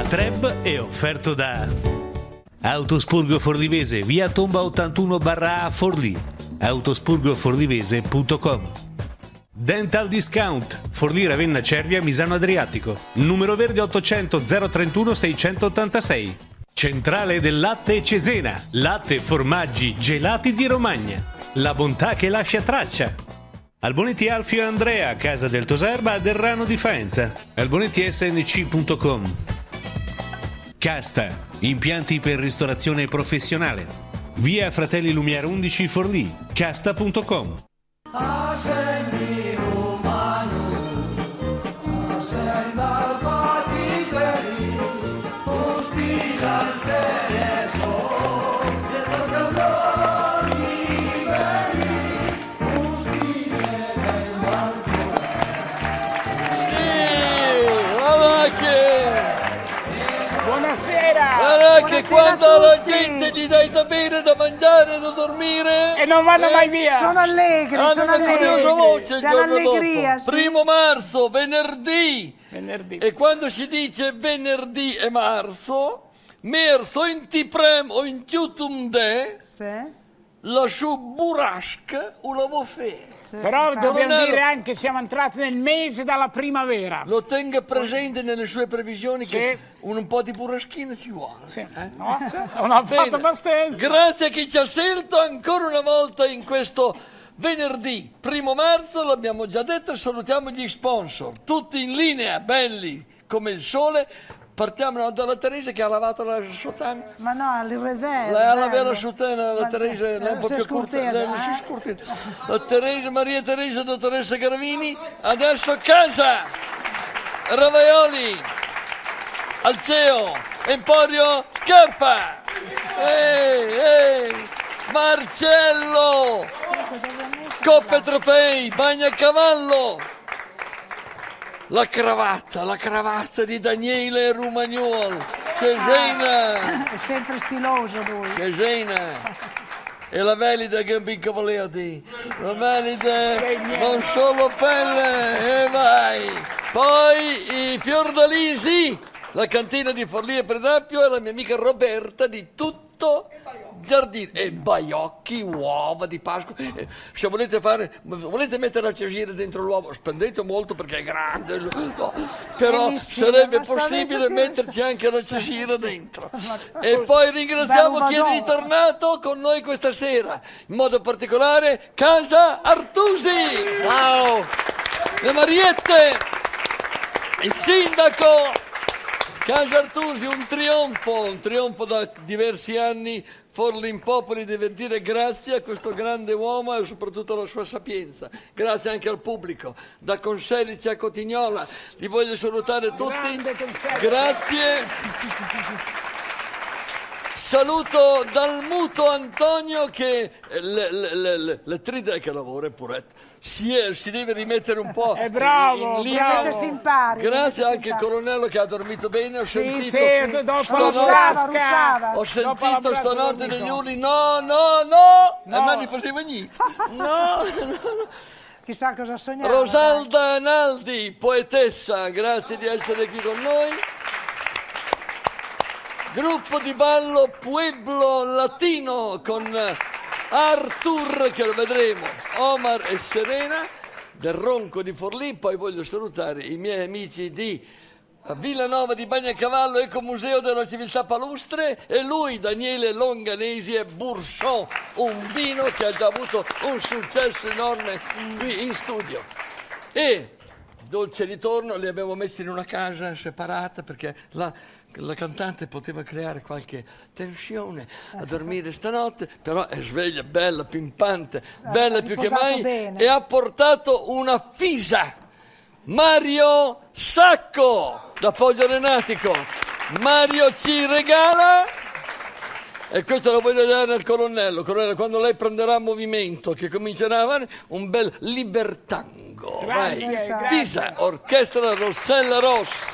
Treb è offerto da Autospurgo Forlivese, via Tomba 81/A Forlì, autospurgoforlivese.com. Dental Discount, Forlì Ravenna Cervia Misano Adriatico, numero verde 800 031 686. Centrale del latte Cesena, latte e formaggi gelati di Romagna, la bontà che lascia traccia. Albonetti Alfio e Andrea, Casa del Toserba, Derrano di Faenza, albonettisnc.com. Casta, impianti per ristorazione professionale, via Fratelli Lumière 11 Forlì, casta.com. Buonasera! Guarda che quando alla gente gli dai da bere, da mangiare, da dormire E non vanno mai via! Sono allegri, hanno sono una curiosa allegri. voce il C'è giorno l'allegria, dopo. sì. 1 marzo, venerdì. Venerdì. E quando si dice venerdì e marzo, merso in tiprem o in tiutum de, Sì, la burashk o la vofè. sì. Però dobbiamo Coronello. dire anche siamo entrati nel mese dalla primavera. Lo tenga presente nelle sue previsioni che un po' di buraschino ci vuole. Sì. No? Non ho fatto Bene. abbastanza. Grazie a chi ci ha scelto ancora una volta in questo venerdì 1 marzo, l'abbiamo già detto, salutiamo gli sponsor, tutti in linea, belli come il sole. Partiamo dalla Teresa che ha lavato la sottana. Ma no, il revers. Lei ha lavato la sottana, la Teresa lei è un po' si è più corta. scurtita, Lei non si è scurtita. La Teresa, Maria Teresa, dottoressa Garavini, adesso casa, Ravaioli, Alceo, Emporio, Scarpa, Marcello, Coppe e Trofei, Bagnacavallo. La cravatta di Daniele Rumagnol, Cesena, È sempre stiloso lui. Cesena, e la valida che Cavalieri, la valida non solo pelle, e vai. Poi i Fiordalisi, la cantina di Forlì e Predappio e la mia amica Roberta di tutto giardino. E baiocchi, uova di Pasqua. Se volete mettere la cesina dentro l'uovo, spendete molto perché è grande, no. Però Bellissimo, sarebbe ma sapete possibile che- metterci anche la cesina dentro. E poi ringraziamo chi è ritornato con noi questa sera, in modo particolare Casa Artusi. Ciao! Le Mariette, il sindaco. Casa Artusi, un trionfo da diversi anni. Forlì in Popoli deve dire grazie a questo grande uomo e soprattutto alla sua sapienza. Grazie anche al pubblico, da Conselice a Cotignola. Li voglio salutare tutti. Grande Conselice. Grazie. Saluto dal muto Antonio che l'attrice che lavora pure si deve rimettere un po' È bravo, in linea. bravo. Che si impari. Grazie anche al colonnello che ha dormito bene, ho sentito Sì, dopo la stanotte, frasca. ho Dopo la sentito frasca stanotte dormito. degli uli, no, e mai non faceva niente. No. Chissà cosa sognava. Rosalda Analdi, poetessa, grazie di essere qui con noi. Gruppo di ballo Pueblo Latino con Artur, che lo vedremo, Omar e Serena, del Ronco di Forlì. Poi voglio salutare i miei amici di Villanova di Bagnacavallo, Ecomuseo della Civiltà Palustre, e lui, Daniele Longanesi e Bourchon, un vino che ha già avuto un successo enorme qui in studio. E dolce ritorno, li abbiamo messi in una casa separata perché la cantante poteva creare qualche tensione a dormire stanotte, però è sveglia, bella, pimpante, bella più che mai, bene. e ha portato una fisa. Mario Sacco da Poggio Renatico. Mario ci regala, e questo lo voglio dare al colonnello. Colonnello, quando lei prenderà movimento, che comincerà a fare un bel libertango. Grazie, Vai. grazie. Fisa, orchestra Rossella Ross.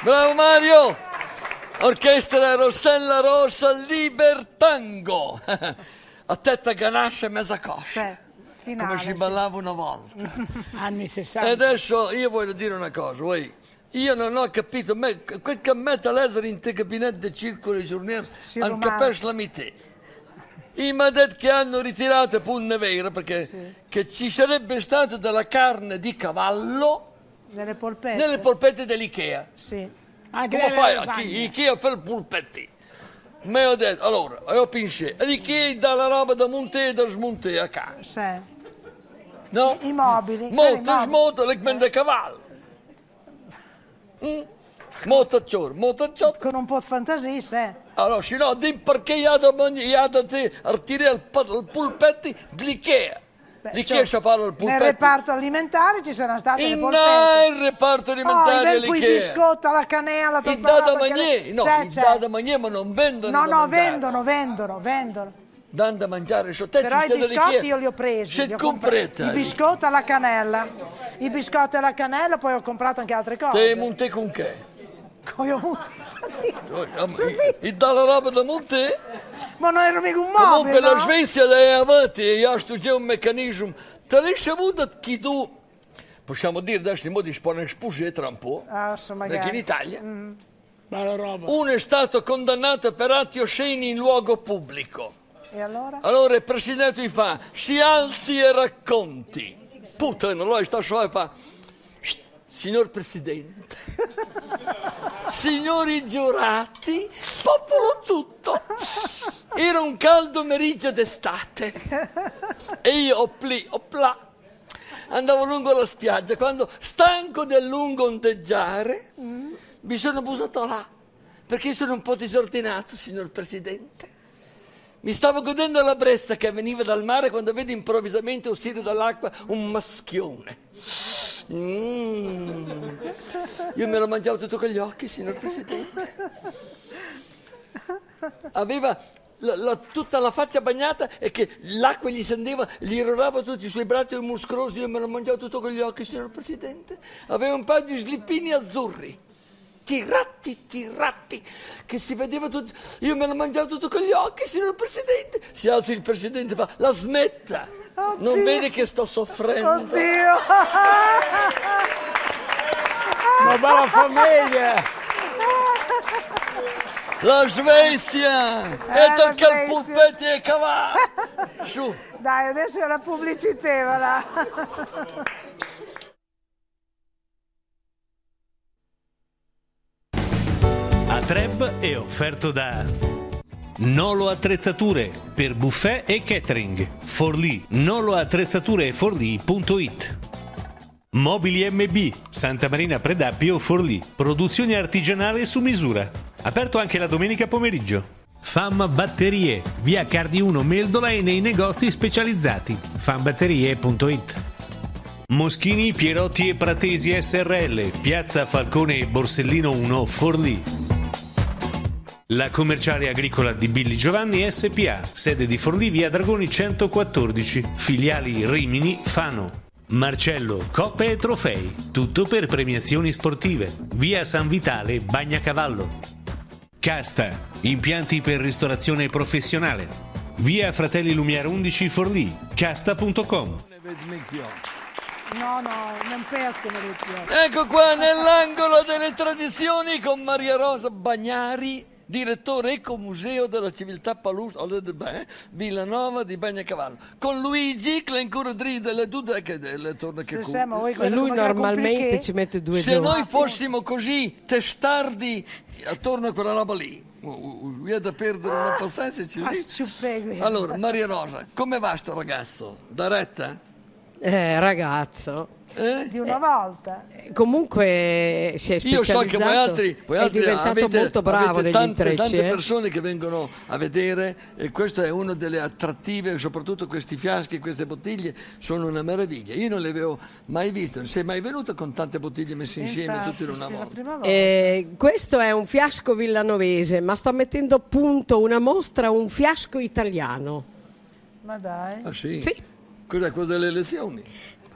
Bravo Mario! Orchestra Rossella Rosa Libertango. A testa ganascia e mezza coscia. Finale, Come si ballava una volta. Anni E 60. adesso io voglio dire una cosa, voi. Io non ho capito, quel che mette all'esere in te gabinetto di circolo di giornalieri, non capisco la mite. I mi ha detto che hanno ritirato punne vere perché che ci sarebbe stato della carne di cavallo Nelle polpette. nelle polpette dell'Ikea. Sì. Anche Come nelle fai? lasagne. Ikea fa i polpetti. Ma ho detto, allora, io penso, l'Ikea dà la roba da montare e da smontare a casa. Sì. No? I mobili. Molto smonto, le mende cavallo. Molto ciò. Con un po' di fantasia, sì. Allora, se no, di perché io da te a tirare il polpetti dell'Ikea. L'Ikea sa fare il Nel polpetti. reparto alimentare ci saranno state le In polpette. il reparto alimentare poi i l'Ikea. biscotti alla cannella, I tutta da roba che mangiare, le- no, C'è, i c'è. da mangiare, ma non vendono No, da no, mangiare. vendono. Dan da mangiare, so te Però ci i stai biscotti dell'Ikea. io li ho presi. Se li ho comprati. comprate. I biscotti alla cannella. I biscotti alla cannella, poi ho comprato anche altre Te cose. monte con che? Poi ho avuto- E dalla roba da monte? Ma non ero mica un Comunque mobile, la no? Svezia è avanti e ha studiato un meccanismo. Te l'hai saputo che tu, possiamo dire adesso in modo di spone spuse tra un po', Ah, insomma, perché in magari. Italia Bella roba. uno è stato condannato per atti osceni in luogo pubblico. E allora? Allora il presidente gli fa, si alzi e racconti. Puttana, lui sta su e fa, signor presidente, signori giurati, popolo tutto. Era un caldo meriggio d'estate e io oplà, andavo lungo la spiaggia quando, stanco del lungo ondeggiare, mi sono buttato là perché sono un po' disordinato, signor presidente. Mi stavo godendo la brezza che veniva dal mare quando vedo improvvisamente uscire dall'acqua un maschione. Io me lo mangiavo tutto con gli occhi, signor Presidente. Aveva tutta la faccia bagnata e che l'acqua gli scendeva, gli rodava tutti i suoi bracci muscolosi, io me lo mangiavo tutto con gli occhi, signor Presidente. Aveva un paio di slippini azzurri. Tirati, che si vedeva tutto. Io me lo mangiavo tutto con gli occhi, signor Presidente. Si alza il Presidente e fa, la smetta. Non Oddio. vede che sto soffrendo. Oddio! Una bella famiglia. La Svezia! E la tocca il Svezia. polpetti e cavallo. Su. Dai, adesso è la pubblicità, va là. A Treb è offerto da Nolo Attrezzature per buffet e catering. Forlì, noloattrezzature e forlì.it. Mobili MB, Santa Marina Predappio, Forlì. Produzione artigianale su misura. Aperto anche la domenica pomeriggio. Fam Batterie, via Cardi 1 Meldola e nei negozi specializzati. fambatterie.it. Moschini, Pierotti e Pratesi SRL, Piazza Falcone e Borsellino 1, Forlì. La commerciale agricola di Billy Giovanni SPA, sede di Forlì, via Dragoni 114, filiali Rimini, Fano. Marcello, coppe e trofei, tutto per premiazioni sportive. Via San Vitale, Bagnacavallo. Casta, impianti per ristorazione professionale. Via Fratelli Lumière 11 Forlì, casta.com. No, non pescono le più. Ecco qua nell'angolo delle tradizioni con Maria Rosa Bagnari, direttore Ecomuseo della Civiltà Palusa, Villanova di Bagnacavallo, con Luigi Clencurodri delle Dudeche delle Torne che Se siamo voi E quello lui che magari normalmente compliqué. ci mette 2 Se giorni. noi fossimo così testardi attorno a quella roba lì, via da perdere una pazienza ci Ah, sciuppegui. Allora, Maria Rosa, come va sto ragazzo? Da retta? Ragazzo. Di una volta. Comunque si è Io so che voi altri è diventato avete, molto bravo avete negli tante intrecci. persone che vengono a vedere e questo è una delle attrattive, soprattutto questi fiaschi, queste bottiglie sono una meraviglia. Io non le avevo mai viste, non sei mai venuto con tante bottiglie messe insieme Infatti, tutte in una sì, la volta. prima volta. Questo è un fiasco villanovese, ma sto mettendo a punto una mostra, un fiasco italiano. Ma dai. Ah sì? Sì. Cos'è quello delle elezioni?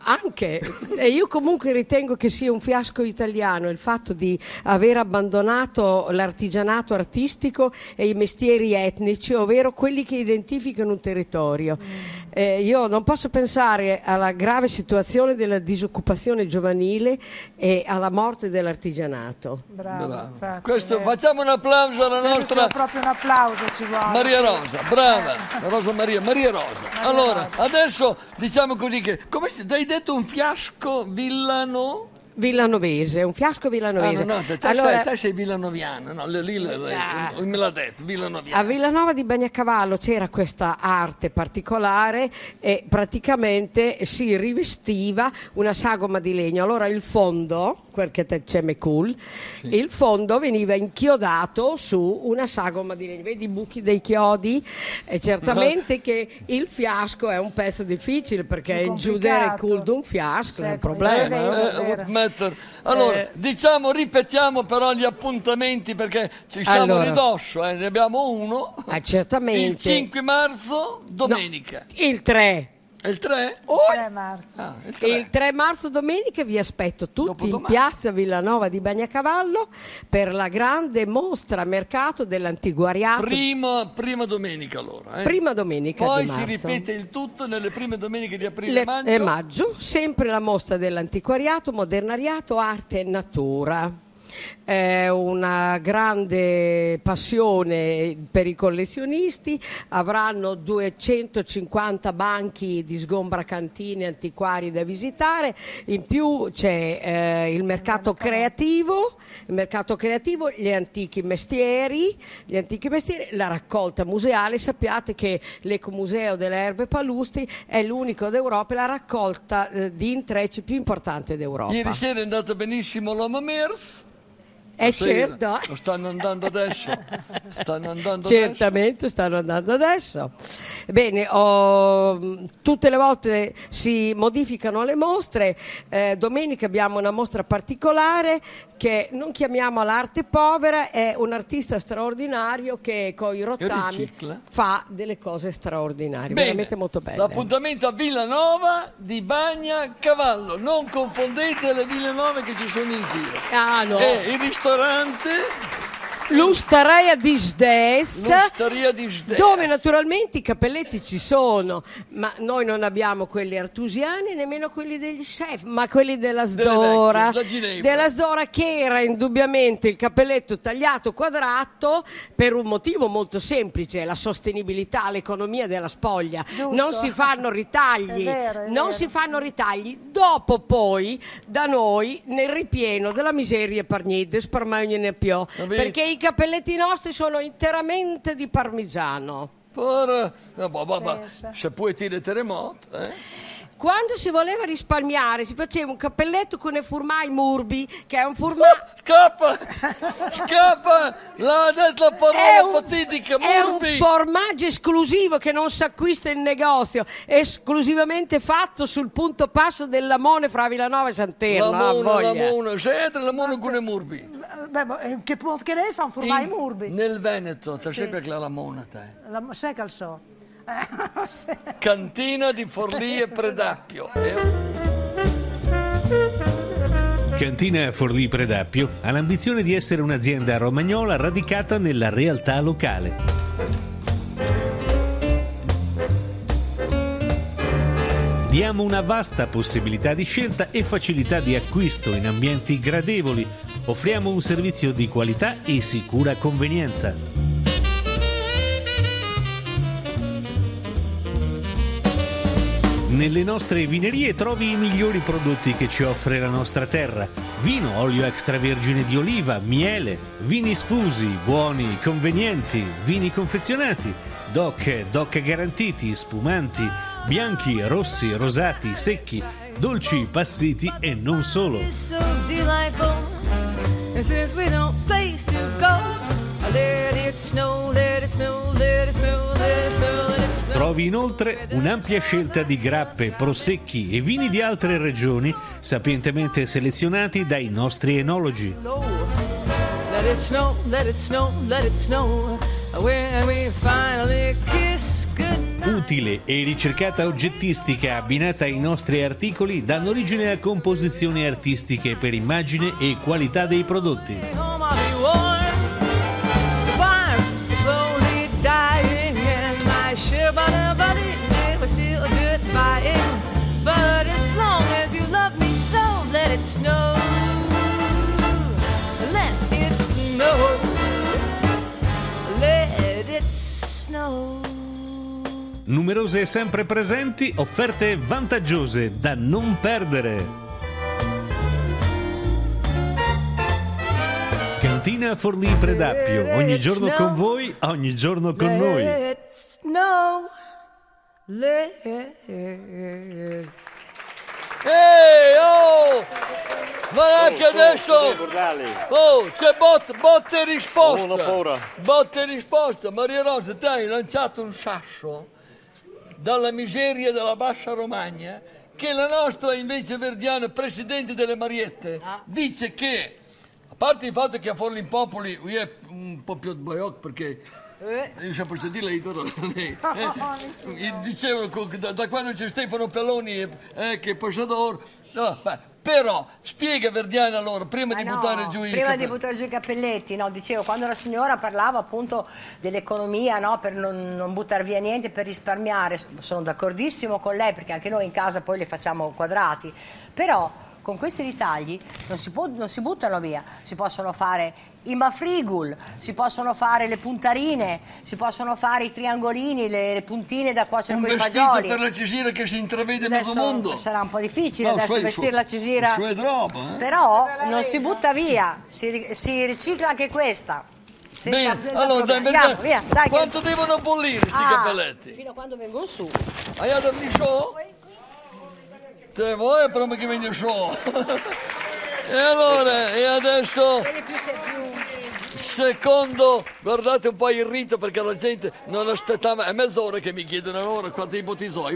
Anche, e io comunque ritengo che sia un fiasco italiano il fatto di aver abbandonato l'artigianato artistico e i mestieri etnici, ovvero quelli che identificano un territorio. Io non posso pensare alla grave situazione della disoccupazione giovanile e alla morte dell'artigianato. Bravo. infatti, Questo, facciamo un applauso alla nostra proprio un applauso ci vuole. Maria Rosa, brava, Rosa Maria Rosa. Allora, adesso diciamo così che, come hai detto, un fiasco Villanovese, un fiasco villanovese. No, te sei villanoviano, no, lì me l'ha detto, villanoviano. A Villanova di Bagnacavallo c'era questa arte particolare e praticamente si rivestiva una sagoma di legno. Allora il fondo, quel che c'è cool, il fondo veniva inchiodato su una sagoma di legno. Vedi i buchi dei chiodi? E certamente che il fiasco è un pezzo difficile perché in giudere cool d'un fiasco è un problema. Allora, ripetiamo però gli appuntamenti perché ci siamo ridosso, ne abbiamo uno. Certamente. Il 5 marzo, domenica. No, il 3. Il 3? Il 3 marzo. Il 3 marzo domenica vi aspetto tutti in piazza Villanova di Bagnacavallo per la grande mostra mercato dell'antiquariato. Prima domenica allora. Prima domenica Poi di marzo. Si ripete il tutto nelle prime domeniche di aprile e maggio. Sempre la mostra dell'antiquariato, modernariato, arte e natura. È una grande passione per i collezionisti, avranno 250 banchi di sgombracantini antiquari da visitare, in più c'è il mercato creativo, gli antichi mestieri, la raccolta museale. Sappiate che l'Ecomuseo delle Erbe Palustri è l'unico d'Europa, la raccolta di intrecci più importante d'Europa. Ieri sera è andata benissimo l'Homo Mers. Certo. Lo stanno andando adesso. Certamente stanno andando adesso. Bene, tutte le volte si modificano le mostre. Domenica abbiamo una mostra particolare che non chiamiamo l'arte povera, è un artista straordinario che con i rottami fa delle cose straordinarie. Bene. Veramente molto belle. L'appuntamento a Villanova di Bagnacavallo. Non confondete le Villanove che ci sono in giro. No. Il ristorante L'Osteria di Sdes, dove naturalmente i cappelletti ci sono, ma noi non abbiamo quelli artusiani, nemmeno quelli degli chef, ma quelli della Sdora, che era indubbiamente il cappelletto tagliato quadrato per un motivo molto semplice: la sostenibilità, l'economia della spoglia. Giusto. Non si fanno ritagli, si fanno ritagli. Dopo poi da noi nel ripieno della miseria per niente, sparmagno ne più, perché i cappelletti nostri sono interamente di parmigiano. Se puoi dire terremoto, Quando si voleva risparmiare si faceva un cappelletto con i formai murbi, che è un formai... Scappa! L'ha detto la parola fatidica, murbi! È un formaggio esclusivo che non si acquista in negozio, esclusivamente fatto sul punto passo del Lamone fra Villanova e Santerno. Lamone, sempre Lamone con i murbi. Che lei fa un formai murbi? Nel Veneto, te sai perché la Lamona, te? Sai che so. Cantina di Forlì e Predappio. Cantina Forlì Predappio ha l'ambizione di essere un'azienda romagnola radicata nella realtà locale. Diamo una vasta possibilità di scelta e facilità di acquisto in ambienti gradevoli. Offriamo un servizio di qualità e sicura convenienza. Nelle nostre vinerie trovi i migliori prodotti che ci offre la nostra terra. Vino, olio extravergine di oliva, miele, vini sfusi, buoni, convenienti, vini confezionati, DOC garantiti, spumanti, bianchi, rossi, rosati, secchi, dolci, passiti e non solo. Trovi inoltre un'ampia scelta di grappe, prosecchi e vini di altre regioni sapientemente selezionati dai nostri enologi. Let it snow, let it snow, let it snow. When we finally kiss goodnight. Utile e ricercata oggettistica abbinata ai nostri articoli danno origine a composizioni artistiche per immagine e qualità dei prodotti. Numerose e sempre presenti offerte vantaggiose da non perdere. Cantina Forlì Predappio, ogni giorno con voi, ogni giorno con noi. Ma anche adesso c'è botte e risposta. Botte e risposta. Maria Rosa, ti hai lanciato un sasso dalla miseria della bassa Romagna, che la nostra invece Verdiana, presidente delle Mariette, dice che, a parte il fatto che a Forlimpopoli è un po' più sbagliato, perché io sempre posso dire dicevano da quando c'è Stefano Pelloni che è passato però spiega Verdiana allora prima di buttare giù i cappelletti, no, dicevo, quando la signora parlava appunto dell'economia, no, per non buttare via niente, per risparmiare, sono d'accordissimo con lei, perché anche noi in casa poi le facciamo quadrati, però con questi ritagli non si buttano via, si possono fare i mafrigul, si possono fare le puntarine, si possono fare i triangolini, le puntine da cuocere con i fagioli. Un vestito per la Cesira che si intravede mezzo mondo. Sarà un po' difficile adesso vestire la Cesira. Roba, però non si butta via, si ricicla anche questa. Bene, allora andiamo, via. Dai, quanto devono bollire questi cappelletti? Fino a quando vengono su. Hai a dormire show? Te vuoi però che venga show? E allora, e adesso, secondo, guardate un po' il rito, perché la gente non aspettava, è mezz'ora che mi chiedono allora quanti ipotizzò,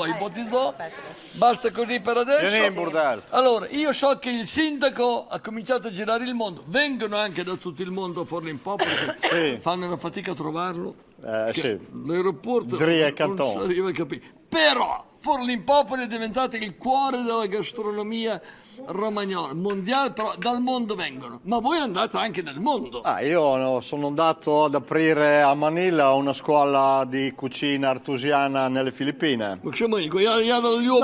basta così per adesso. Allora, io so che il sindaco ha cominciato a girare il mondo, vengono anche da tutto il mondo a Forlimpopoli, perché fanno una fatica a trovarlo, l'aeroporto non si arriva a capire, però Forlimpopoli è diventato il cuore della gastronomia romagnola, mondiale, però dal mondo vengono. Ma voi andate anche nel mondo. Io sono andato ad aprire a Manila una scuola di cucina artusiana nelle Filippine. Ma che mai? No,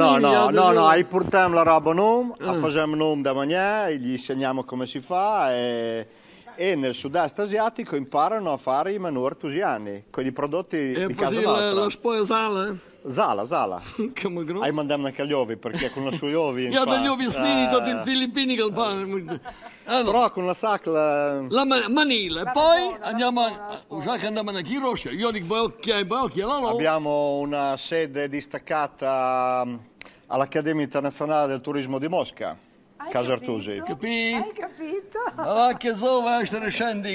ai portiamo la roba noi, facciamo noi da mangiare, gli insegniamo come si fa e nel sud-est asiatico imparano a fare i menù artusiani con i prodotti di casa nostra. La spoia sala? Zala. Hai mandato anche gli uovi, perché con i suoi uovi... Io ho degli uovi snini tutti in Filippini che fanno. Però con la sacca... La Manila. E poi andiamo a... Già che andiamo a Chiroscia, io dico abbiamo una sede distaccata all'Accademia Internazionale del Turismo di Mosca. Casa Artusi. Hai capito? Ma che so, va a essere scendi.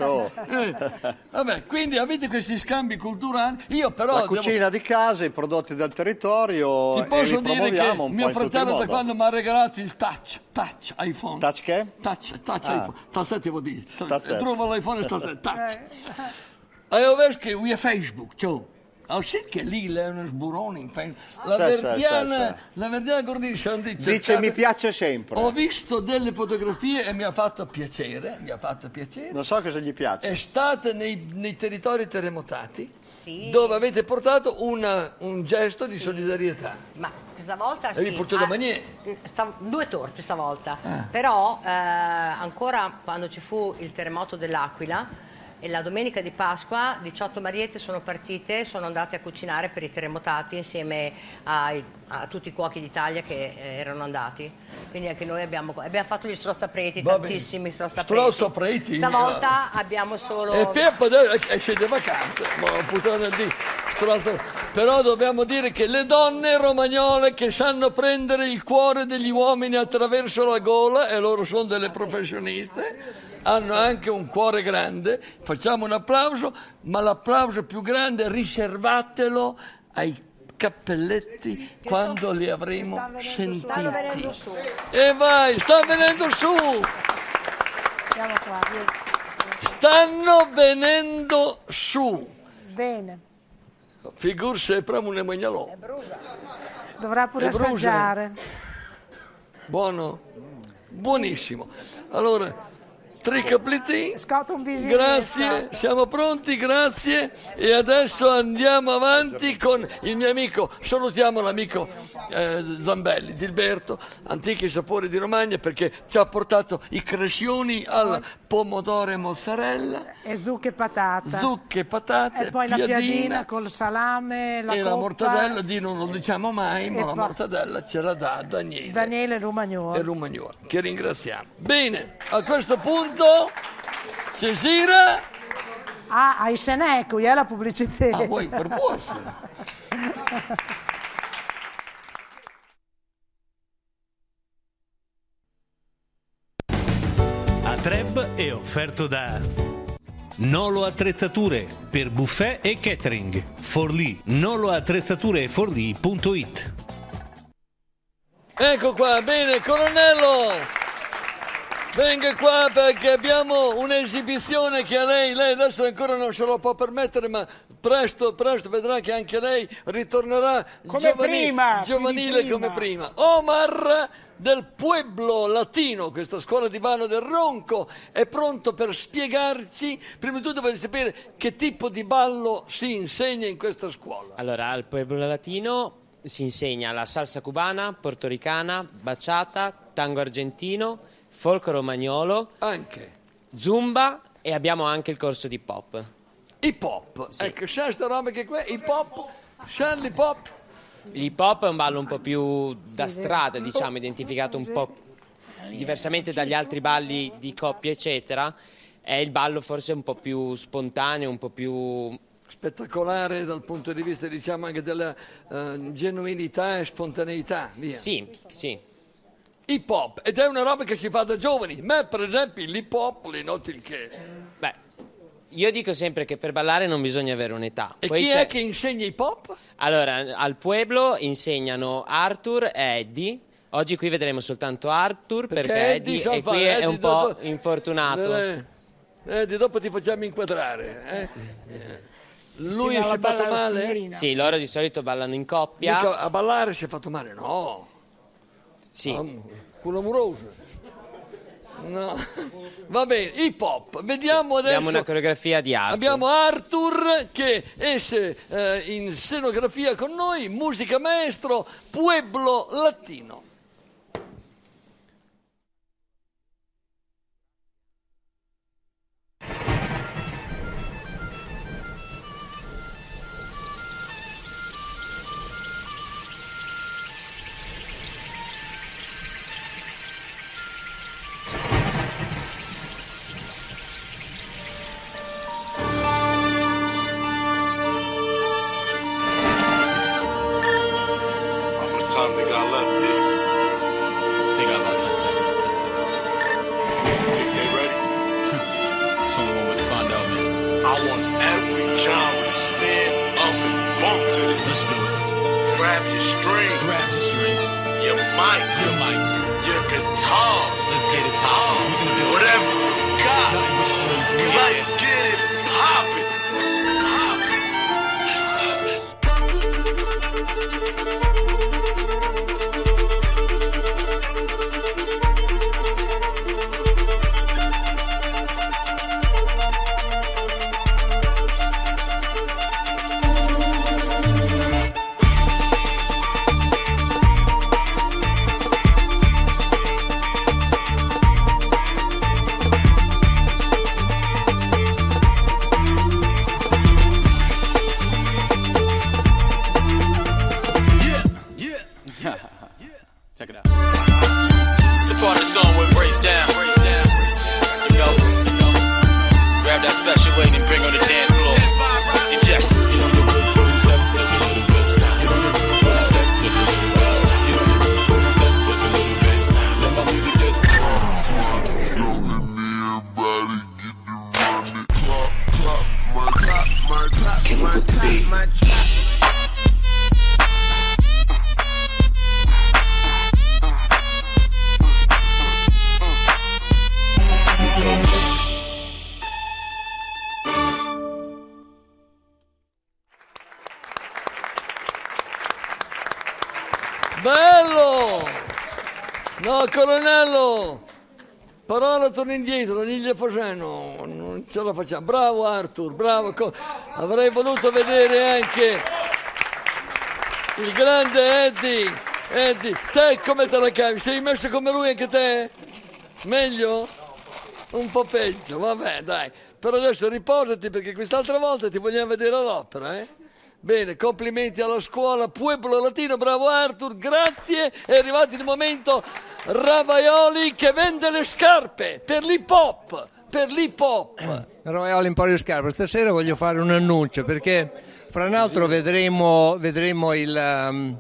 Vabbè, quindi avete questi scambi culturali. Io però la cucina di casa, i prodotti del territorio. Ti posso dire che mio fratello da quando mi ha regalato il touch iPhone. Touch che? Touch iPhone. Stasera vuol dire. Trova l'iPhone stasera. Touch. E ho visto che è Facebook, ciao. Sai che lì è uno sburone in Facebook. La Verdiana Gordiscia dice mi piace sempre. Ho visto delle fotografie e mi ha fatto piacere. Non so cosa gli piace. È stata nei territori terremotati, dove avete portato un gesto di solidarietà. Ma questa volta sì. E vi portato da Manier. 2 torte stavolta. Però ancora quando ci fu il terremoto dell'Aquila, e la domenica di Pasqua 18 Mariette sono partite, sono andate a cucinare per i terremotati insieme a tutti i cuochi d'Italia che erano andati. Quindi anche noi abbiamo fatto gli strozzapreti, tantissimi strozzapreti. Stavolta abbiamo solo... E Peppa esce di vacanze, puttana di però dobbiamo dire che le donne romagnole che sanno prendere il cuore degli uomini attraverso la gola, e loro sono delle professioniste, hanno anche un cuore grande, facciamo un applauso, ma l'applauso più grande riservatelo ai cappelletti quando li avremo sentiti. Stanno venendo su. E vai, sta venendo su! Andiamo qua. Stanno venendo su. Bene. Figur se premo un magnalò. Dovrà pure assaggiare. Buono? Buonissimo. Allora, tricapliti, Scotto un visino. grazie, siamo pronti, grazie. E adesso andiamo avanti con il mio amico, salutiamo l'amico Zambelli, Gilberto, Antichi Sapori di Romagna, perché ci ha portato i crescioni al pomodoro e mozzarella, E zucche e patata. zucche e patate, E poi la piadina col salame, la e la coppa. mortadella, non lo diciamo mai, ma E la poi- mortadella ce la dà Daniele. Daniele Romagnolo. E Romagnola, che ringraziamo. Bene, a questo punto Cesira. Ai Seneco, la pubblicità. Ah, vuoi per forza. A Treb è offerto da Nolo Attrezzature per buffet e catering. Forlì, noloattrezzature.it. Ecco qua, bene, colonnello. Venga qua perché abbiamo un'esibizione che a lei adesso ancora non se lo può permettere, ma presto vedrà che anche lei ritornerà Come prima, giovanile più di come prima. Omar del Pueblo Latino, questa scuola di ballo del Ronco, è pronto per spiegarci. Prima di tutto voglio sapere che tipo di ballo si insegna in questa scuola. Allora, al Pueblo Latino si insegna la salsa cubana, portoricana, bachata, tango argentino, folk romagnolo, Anche zumba e abbiamo anche il corso di hip hop. hip hop. Sì. Ecco, c'è sta roba che qua, hip hop, c'è l'hip hop. L'hip hop è un ballo un po' più da strada, diciamo, identificato un po' diversamente dagli altri balli di coppia, eccetera. È il ballo forse un po' più spontaneo, un po' più... Spettacolare dal punto di vista, diciamo, anche della genuinità e spontaneità. Via. Sì, sì. Hip hop, ed è una roba che si fa da giovani. Me, per esempio, l'hip hop, le noti il che. Beh, io dico sempre che per ballare non bisogna avere un'età. E Poi chi c'è- è che insegna hip hop? Allora, al Pueblo insegnano Arthur e Eddie. Oggi qui vedremo soltanto Arthur perché Eddie sa è qui fare, è un Eddie po' dopo- infortunato. Eddie, dopo ti facciamo inquadrare. Lui Sì, si è la balla fatto la male? signorina. Sì, loro di solito ballano in coppia. Mica a ballare si è fatto male? No. Sì. Culo amoroso. No. Va bene, hip hop. Vediamo adesso. Abbiamo una coreografia di Arthur. Abbiamo Arthur che esce in scenografia con noi, musica maestro, Pueblo Latino. How much time they got left, D? They got about 10 seconds. 10 seconds. Think they ready? It's only one way to find out, man. I want every genre to stand up and bump to this. Let's do it. Grab your strings. Grab the strings. Your mics. Your mics. Your guitars. Let's get it on. Whatever you got. Let's get it poppin'. Let's go. Oh, colonnello! Parola torna indietro, non gli facciamo, non ce la facciamo. Bravo Arthur, bravo. Avrei voluto vedere anche il grande Eddie. Eddie, te come te la cavi? Sei messo come lui anche te? Meglio? Un po' peggio, vabbè dai. Però adesso riposati perché quest'altra volta ti vogliamo vedere all'opera, eh? Bene, complimenti alla scuola Pueblo Latino, bravo Arthur, grazie. È arrivato il momento Ravaioli che vende le scarpe per l'hip hop, Ravaioli Emporio Scarpe, stasera voglio fare un annuncio perché fra un altro vedremo il...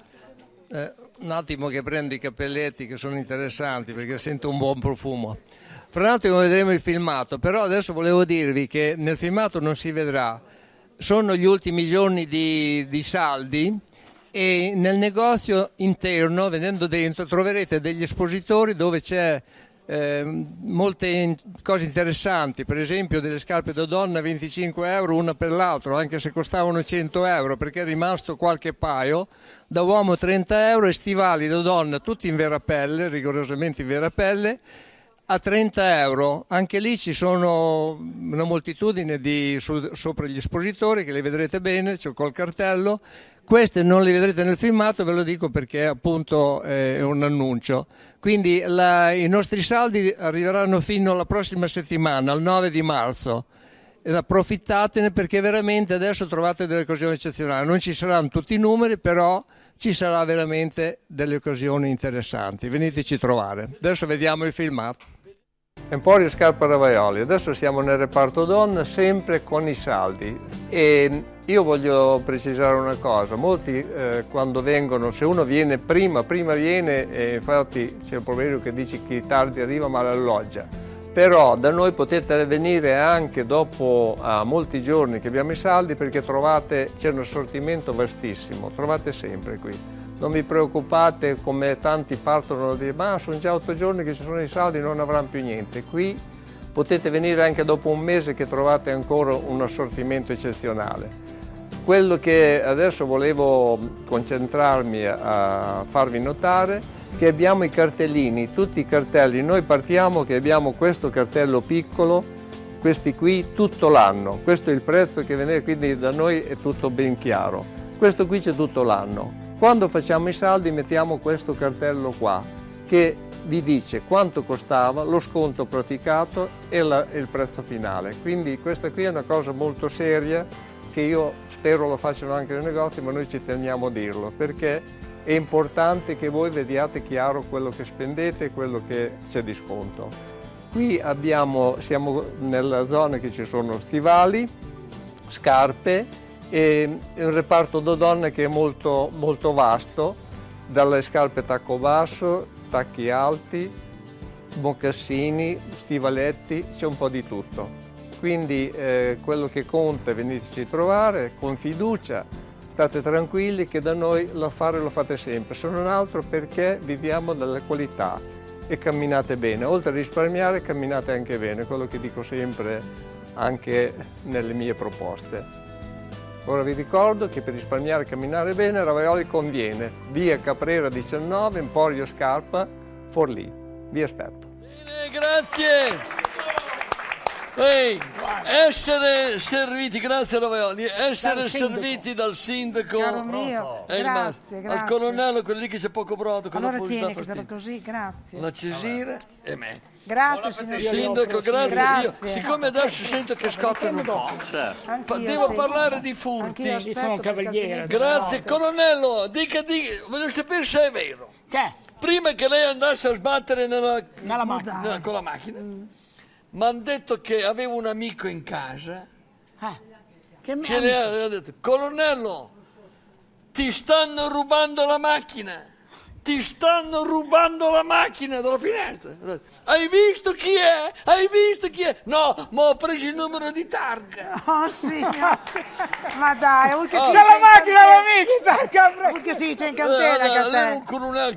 un attimo che prendo i cappelletti che sono interessanti perché sento un buon profumo. Fra un attimo vedremo il filmato, però adesso volevo dirvi che nel filmato non si vedrà. Sono gli ultimi giorni di saldi e nel negozio interno, venendo dentro, troverete degli espositori dove c'è molte cose interessanti, per esempio delle scarpe da donna a 25 euro una per l'altro, anche se costavano 100 euro perché è rimasto qualche paio, da uomo 30 euro e stivali da donna tutti in vera pelle, rigorosamente in vera pelle, a 30 euro. Anche lì ci sono una moltitudine sopra gli espositori che li vedrete bene, c'è col cartello. Queste non li vedrete nel filmato, ve lo dico perché appunto è un annuncio. Quindi i nostri saldi arriveranno fino alla prossima settimana, al 9 di marzo. Ed approfittatene perché veramente adesso trovate delle occasioni eccezionali. Non ci saranno tutti i numeri, però ci sarà veramente delle occasioni interessanti. Veniteci a trovare. Adesso vediamo il filmato. Emporio Scarpa Ravaioli, adesso siamo nel reparto donna sempre con i saldi e io voglio precisare una cosa, molti quando vengono, se uno viene prima viene e infatti c'è il proverbio che dice chi tardi arriva male alloggia, però da noi potete venire anche dopo molti giorni che abbiamo i saldi perché c'è un assortimento vastissimo, trovate sempre qui. Non vi preoccupate come tanti partono a dire ma sono già 8 giorni che ci sono i saldi non avranno più niente. Qui potete venire anche dopo un mese che trovate ancora un assortimento eccezionale. Quello che adesso volevo concentrarmi a farvi notare è che abbiamo i cartellini, tutti i cartelli. Noi partiamo che abbiamo questo cartello piccolo, questi qui tutto l'anno. Questo è il prezzo che viene, quindi da noi è tutto ben chiaro. Questo qui c'è tutto l'anno. Quando facciamo i saldi mettiamo questo cartello qua che vi dice quanto costava, lo sconto praticato e il prezzo finale. Quindi questa qui è una cosa molto seria che io spero lo facciano anche nei negozi, ma noi ci teniamo a dirlo perché è importante che voi vediate chiaro quello che spendete e quello che c'è di sconto. Qui siamo nella zona che ci sono stivali, scarpe, e un reparto da donne che è molto, molto vasto, dalle scarpe tacco basso, tacchi alti, mocassini, stivaletti, c'è un po' di tutto. Quindi quello che conta è venirci a trovare con fiducia, state tranquilli che da noi lo fate sempre, se non altro perché viviamo dalla qualità e camminate bene. Oltre a risparmiare camminate anche bene, quello che dico sempre anche nelle mie proposte. Ora vi ricordo che per risparmiare e camminare bene Ravaioli conviene. Via Caprera 19, Emporio Scarpa, Forlì. Vi aspetto. Bene, grazie. Ehi, essere serviti, grazie Ravaioli, essere serviti dal sindaco Caro mio, grazie. al colonnello, quello lì che c'è poco brodo, con Allora la tieni che te lo così, grazie. la Cesire e me. Grazie signor Sindaco, grazie. Io, siccome adesso sento che scottano un po', devo parlare di furti. Io sono un cavaliere. Grazie, colonnello, voglio sapere se è vero. Che? Prima che lei andasse a sbattere Nella macchina. con la macchina, mi hanno detto che avevo un amico in casa che le ha detto: colonnello, ti stanno rubando la macchina. Ti stanno rubando la macchina dalla finestra. Hai visto chi è? Hai visto chi è? No, ma ho preso il numero di targa. Oh signore, ma dai, c'è la macchina l'amica, perché si dice in cantera che Lei è un colonnello,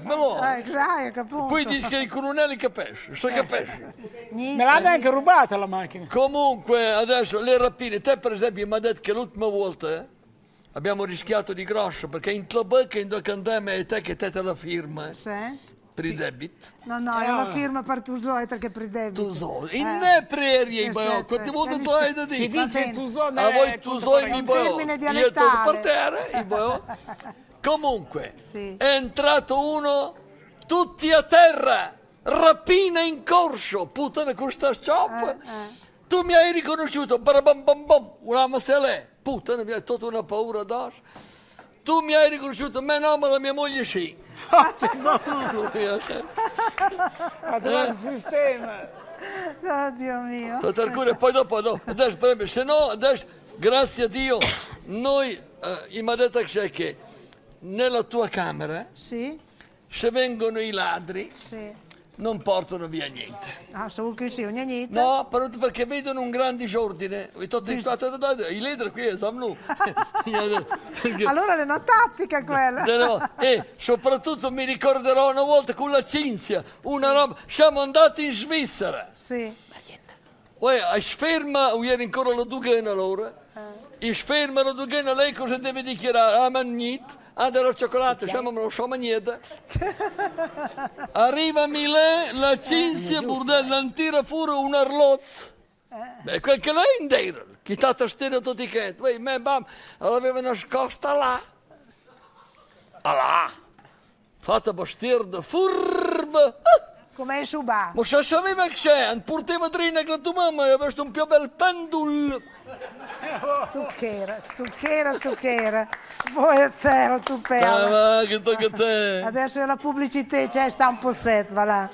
poi dice che i colonnelli capisce, se capisce. Me l'hanno anche rubata la macchina. Comunque adesso le rapine, te per esempio mi ha detto che l'ultima volta abbiamo rischiato di grosso perché in club che andiamo e te che te la firma. Sì. per i debiti. No, è una firma per Tusoeta che per i debiti. In ne preri, quante volte tu hai da dire? Si dice Tusone. A voi Tusoi mi boh. Io tutto per terra, Comunque, è entrato uno, tutti a terra, rapina in corso, puttana con sta scioppa. Tu mi hai riconosciuto, una masselè, puttana, mi hai tolto una paura addosso. Tu mi hai riconosciuto, ma no, ma la mia moglie sì. Ha trovato il sistema. Oh, Dio mio. E poi dopo, adesso, se no, adesso, grazie a Dio, noi, mi ha detto che nella tua camera, se vengono i ladri, non portano via niente. Niente. No, perché vedono un gran disordine. I ladri qui stanno. Allora è una tattica quella. E soprattutto mi ricorderò una volta con la Cinzia, una roba. Siamo andati in Svizzera. A sferma, ieri ancora la Dugana allora. E sferma la Dugana, lei cosa deve dichiarare? Ah, ma niente. Ah, della cioccolata, siamo non so niente. Arriva a Milè, la Cinzia Burdella, non tira fuori un arlozzo. Quel che lei indera, chi t'ha tastiere tutti i chetti. L'aveva nascosta là. Là. Fatta bastiere da furba. Come è suba. Ma se sapeva che c'è, portava drina che la tua mamma aveva un più bel pendul. Zucchera. Buonasera, tu perla. Che tocca a te. Adesso la pubblicità c'è, sta un po' set, va là.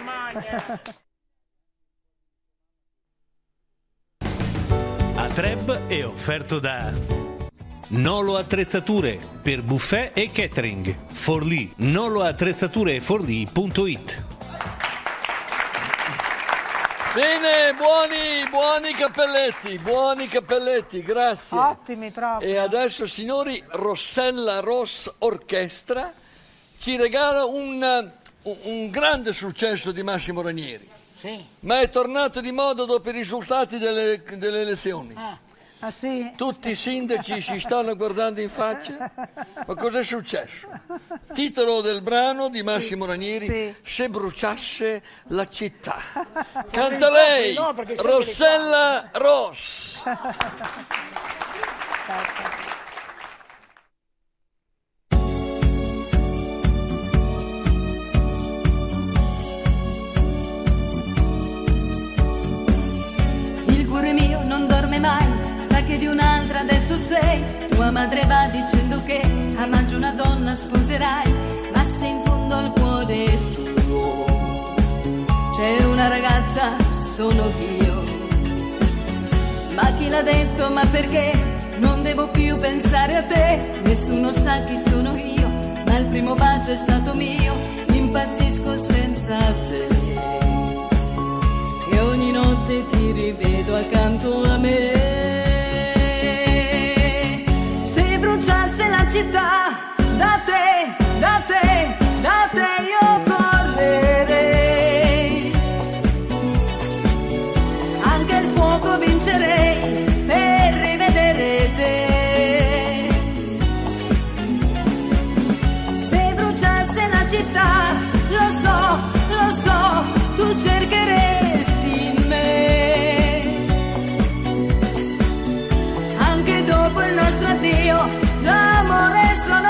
A Treb è offerto da Nolo Attrezzature per buffet e catering. Forlì, noloattrezzature.it. Bene, buoni cappelletti, grazie. Ottimi proprio. E adesso, signori, Rossella Ross Orchestra ci regala un grande successo di Massimo Ranieri. Ma è tornato di moda dopo i risultati delle elezioni. Ah sì? Tutti i sindaci si stanno guardando in faccia. Ma cos'è successo? Titolo del brano di Massimo Ranieri: Se bruciasse la città. Canta lei, Rossella Ross. Il cuore mio non dorme mai, sa che di un'altra adesso sei. Tua madre va dicendo che a maggio una donna sposerai, ma se in fondo al cuore tuo c'è una ragazza, sono io. Ma chi l'ha detto, ma perché non devo più pensare a te? Nessuno sa chi sono io, ma il primo bacio è stato mio. Impazzisco senza te e ogni notte ti rivedo accanto a me. Se bruciasse la città, da te io correrei, anche il fuoco vincerei per rivedere te. Se bruciasse la città, lo so, tu cercheresti me, anche dopo il nostro addio, l'amore sono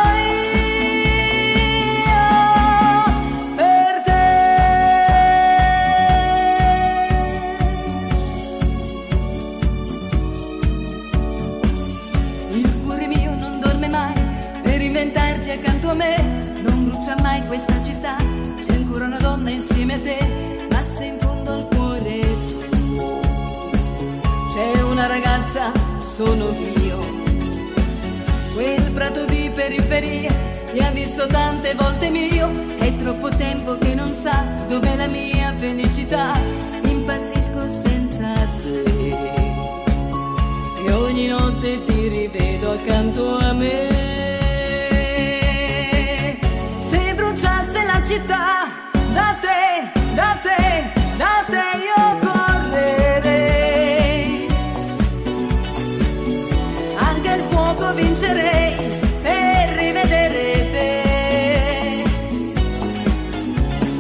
io per te. Il cuore mio non dorme mai per inventarti accanto a me, non brucia mai questa città, c'è ancora una donna insieme a te, ma se in fondo al cuore tuo c'è una ragazza, sono io. Quel prato di periferia che ha visto tante volte mio, è troppo tempo che non sa dov'è la mia felicità. Impazzisco senza te e ogni notte ti rivedo accanto a me. Se bruciasse la città, da te io correrei, anche il fuoco vincerei per rivedere te.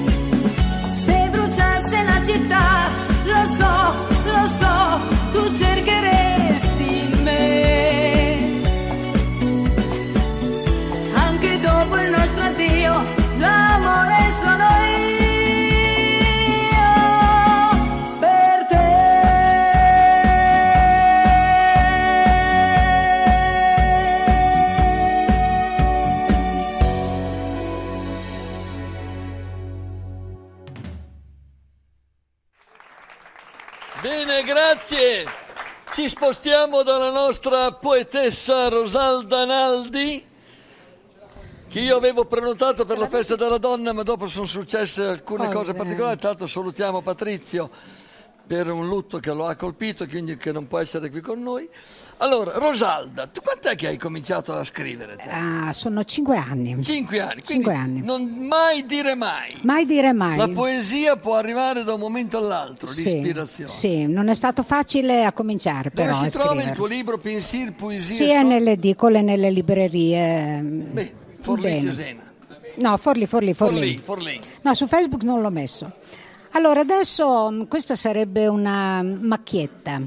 Bene, grazie. Ci spostiamo dalla nostra poetessa Rosalda Naldi, che io avevo prenotato per la festa della donna, ma dopo sono successe alcune cose particolari. Tra l'altro salutiamo Patrizio per un lutto che lo ha colpito, quindi che non può essere qui con noi. Allora, Rosalda, tu quant'è che hai cominciato a scrivere? Sono 5 anni. 5 anni. 5 anni. Non mai dire mai. Mai dire mai. La poesia può arrivare da un momento all'altro, l'ispirazione. Sì, non è stato facile a cominciare, Dove però. si trova il tuo libro Pensier, Poesie? Sì, nelle edicole, nelle librerie. Beh, Forlì Cesena. No, Forlì. No, su Facebook non l'ho messo. Allora, adesso questa sarebbe una macchietta.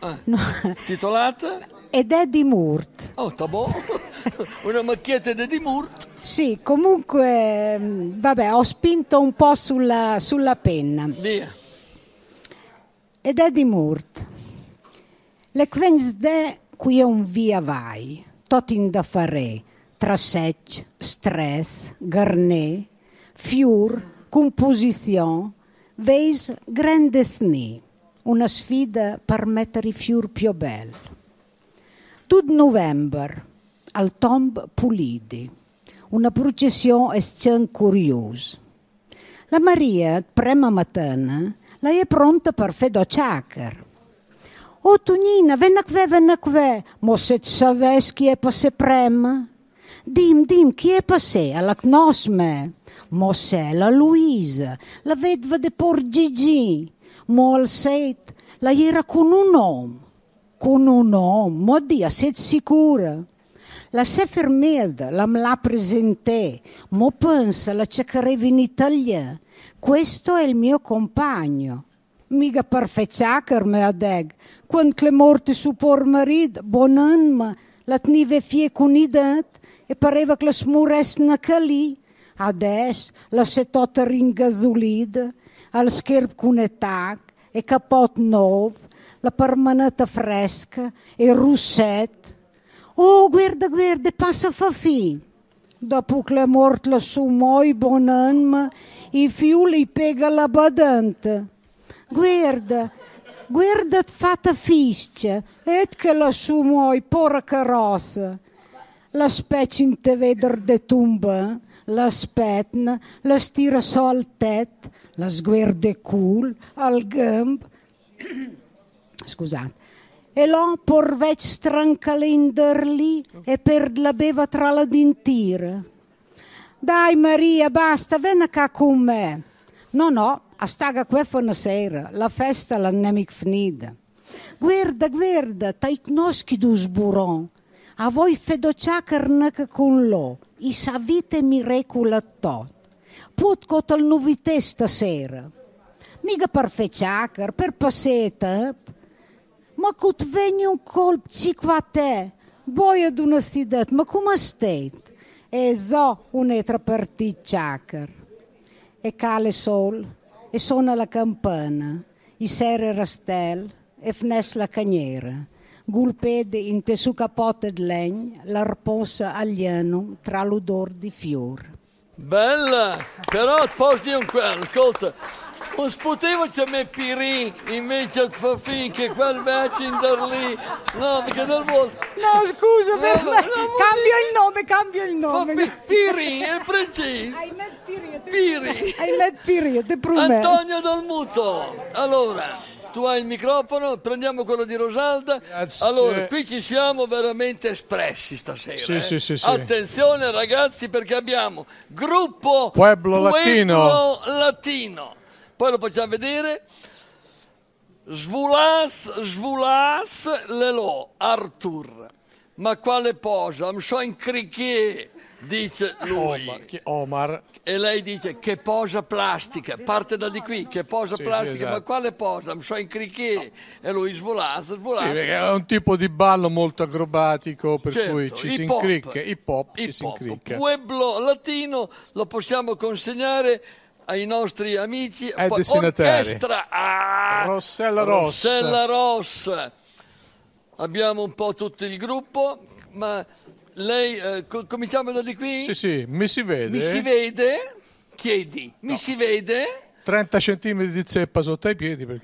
Titolata? Ed è di Murt. Oh, sta buono. Una macchietta ed è di Murt. Sì, comunque, vabbè, ho spinto un po' sulla penna. Via. Ed è di Murt. Le quensde qui un via vai, tot in da fare, tra sec, stress, garnet, fiur, composizione, veis grande sni, una sfida per mettere i fior più belli. Tutto novembre, al tomb pulidi, una processione escen curiosa. La Maria, prima mattina, lei è pronta per fedociacar. Oh, Tonina, venna qui, ma se tu savessi chi è passé prima? Dim, chi è passé? Alla conosme. Ma se la Luisa, la vedova di Por Gigi. Ma al set, la era con un uomo. Con un uomo, ma dia, siete sicura? La sefermeda, la me la presentè, ma pensa, la cerchereva in Italia. Questo è il mio compagno. Mica per fecciacar me a deg. Quando le morte su por marito, buon anima, la teniva fie con idat e pareva che la smuresse na calì. Adesso la se tota ringazolida, al scherp con etac e capot nov, la permanata fresca e russet. Oh, guarda, passa fa fin. Dopo che è morta la sua moi buon anima, i fiuli pega la badante. Guarda fatta fiscia, et che la sua moi pora carrozza. La specie in te veder de tumba, la spetna, la stira so al tet, la sguarda cool, al gamb. Scusate. E l'ho por vec strancalenderli e per la beva tra la dintira. Dai Maria, basta, vieni qua con me. No, a staga qua fa una sera, la festa l'ha nemic finita. Guarda, tai conosci du sburon. A voi fedociacar neca con lo, i savite miracula tot. Put cotal novità stasera. Mica per fecciacar, per passeta. Ma cut veni un colp ciqua te, boia d'una cidat, ma come stai? E so un'altra partita ciacar. E cale sol, e suona la campana, i sere rastel, e fnes la cagnera. Gulpede in te su capote di legno, l'arposa alieno tra l'odor di fior. Bella, però posti un quello, ascolta, non sputevo c'è me Piri invece di fa finché quel match in lì, no, perché non vuole. No, scusa, cambia il nome. Piri, è preciso. Piri, te prometto. Antonio Dalmuto, allora. Tu hai il microfono, prendiamo quello di Rosalda. Grazie. Allora, qui ci siamo veramente espressi stasera. Sì. Attenzione ragazzi, perché abbiamo gruppo Pueblo Latino. Poi lo facciamo vedere. Svulas lelo, Arthur. Ma quale posa? Mi so incricchier, dice lui. Omar. E lei dice che posa plastica, parte da di qui, che posa plastica, esatto. Ma quale posa? Mi so incricchier. E lui svolasse. Sì, perché è un tipo di ballo molto acrobatico, per certo, cui ci si incricca. Hip hop ci si incricca. Pueblo Latino lo possiamo consegnare ai nostri amici. destinatari. Orchestra Rossella Rossa. Abbiamo un po' tutto il gruppo, ma lei, cominciamo da di qui? Sì, mi si vede. Mi si vede? Chiedi, mi si vede? 30 centimetri di zeppa sotto ai piedi perché...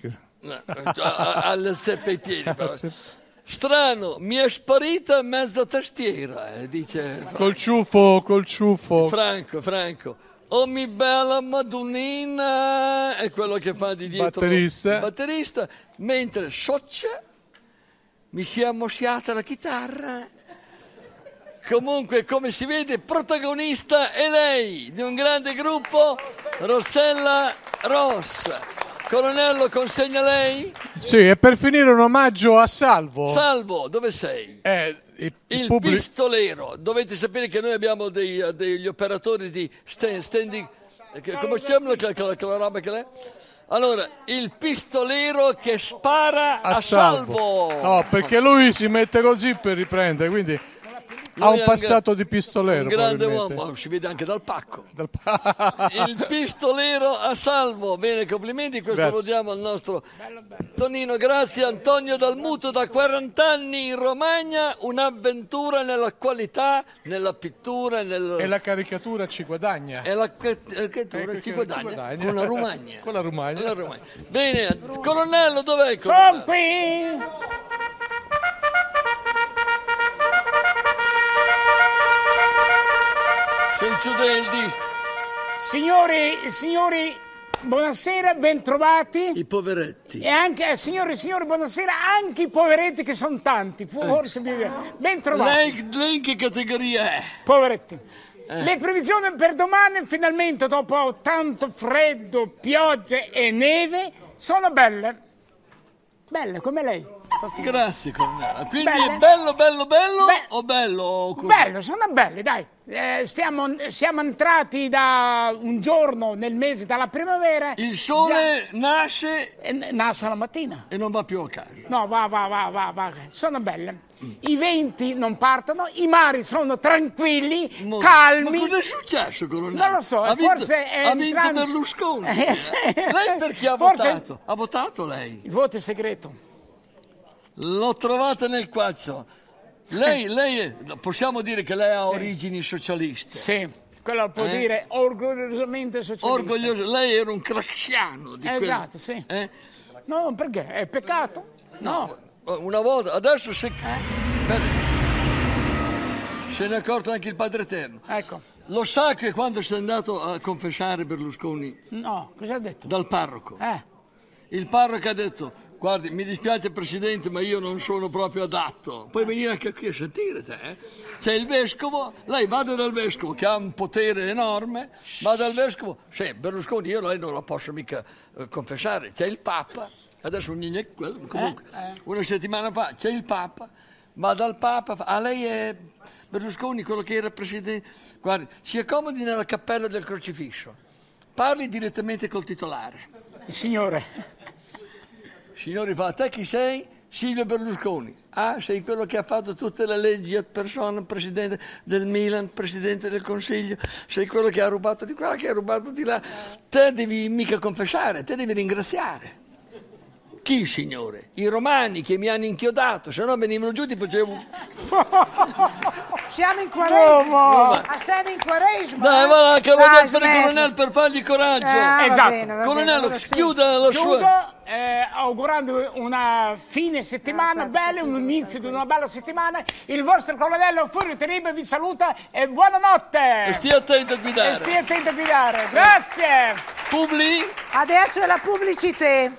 alle zeppe ai piedi. Però. Strano, mi è sparita mezza tastiera, dice Franco. Col ciuffo. Franco. Oh mi bella Madonnina, è quello che fa di dietro batterista, mentre Soccia mi si è ammosciata la chitarra. Comunque, come si vede, protagonista è lei di un grande gruppo, Rossella Ross. Colonnello, consegna lei? Sì, e per finire un omaggio a Salvo. Salvo, dove sei? Il pistolero. Dovete sapere che noi abbiamo degli operatori di standing. Come si chiama quella roba che è? Allora, il pistolero che spara a Salvo. No, perché lui si mette così per riprendere, quindi ha un passato di pistolero. Un grande uomo, si vede anche dal pacco. Il pistolero a Salvo. Bene, complimenti, questo lo diamo al nostro Tonino. Grazie Antonio Dalmuto, da 40 anni in Romagna, un'avventura nella qualità, nella pittura e la caricatura ci guadagna. E la caricatura ci guadagna con la Romagna. Con la Romagna. Bene, colonnello, dov'è? Sono qui! Signori, buonasera, bentrovati. I poveretti. E anche, signori, buonasera, anche i poveretti che sono tanti. Forse bentrovati. Lei in che categoria è? Poveretti. Le previsioni per domani, finalmente, dopo tanto freddo, piogge e neve, sono belle. Belle, come lei. Grazie, colonnello. Quindi è bello o bello? Così? Bello, sono belli, dai. Siamo entrati da un giorno nel mese dalla primavera. Il sole nasce la mattina. E non va più a casa. No, va. Sono belle. I venti non partono, i mari sono tranquilli, calmi. Ma cosa è successo, colonnello? Non lo so, forse ha vinto Berlusconi. Lei perché ha votato? Ha votato lei? Il voto è segreto. L'ho trovata nel quaccio. Lei possiamo dire che lei ha origini socialiste? Sì, quello può dire orgogliosamente socialista. Orgoglioso. Lei era un craxiano di esatto, sì. No, perché? È peccato? No. Una volta, adesso se ne è accorto anche il Padre Eterno. Ecco. Lo sa che quando si è andato a confessare Berlusconi? No, cosa ha detto? Dal parroco. Il parroco ha detto: guardi, mi dispiace Presidente, ma io non sono proprio adatto. Puoi venire anche qui a sentire te. C'è il vescovo, lei vada dal vescovo che ha un potere enorme, va dal vescovo. Sì, Berlusconi io lei non la posso mica confessare. C'è il Papa, adesso comunque una settimana fa c'è il Papa, va dal Papa, lei è Berlusconi, quello che era Presidente. Guardi, si accomodi nella cappella del crocifisso, parli direttamente col titolare. Il signore fa: te chi sei? Silvio Berlusconi. Ah, sei quello che ha fatto tutte le leggi ad persona, presidente del Milan, presidente del Consiglio, sei quello che ha rubato di qua, che ha rubato di là. Te devi mica confessare, te devi ringraziare. Chi, signore? I romani che mi hanno inchiodato, se no venivano giù ti facevo... Siamo in Quaresima. Siamo in Quaresima. Dai, va, che l'ho detto per il colonnello per fargli coraggio. Esatto. Colonnello, chiuda la sua... augurando una fine settimana bella, un inizio di una bella settimana. Il vostro colonnello Furio Terribile vi saluta e buonanotte. E stia attento a guidare. Grazie. Publi. Adesso è la pubblicità.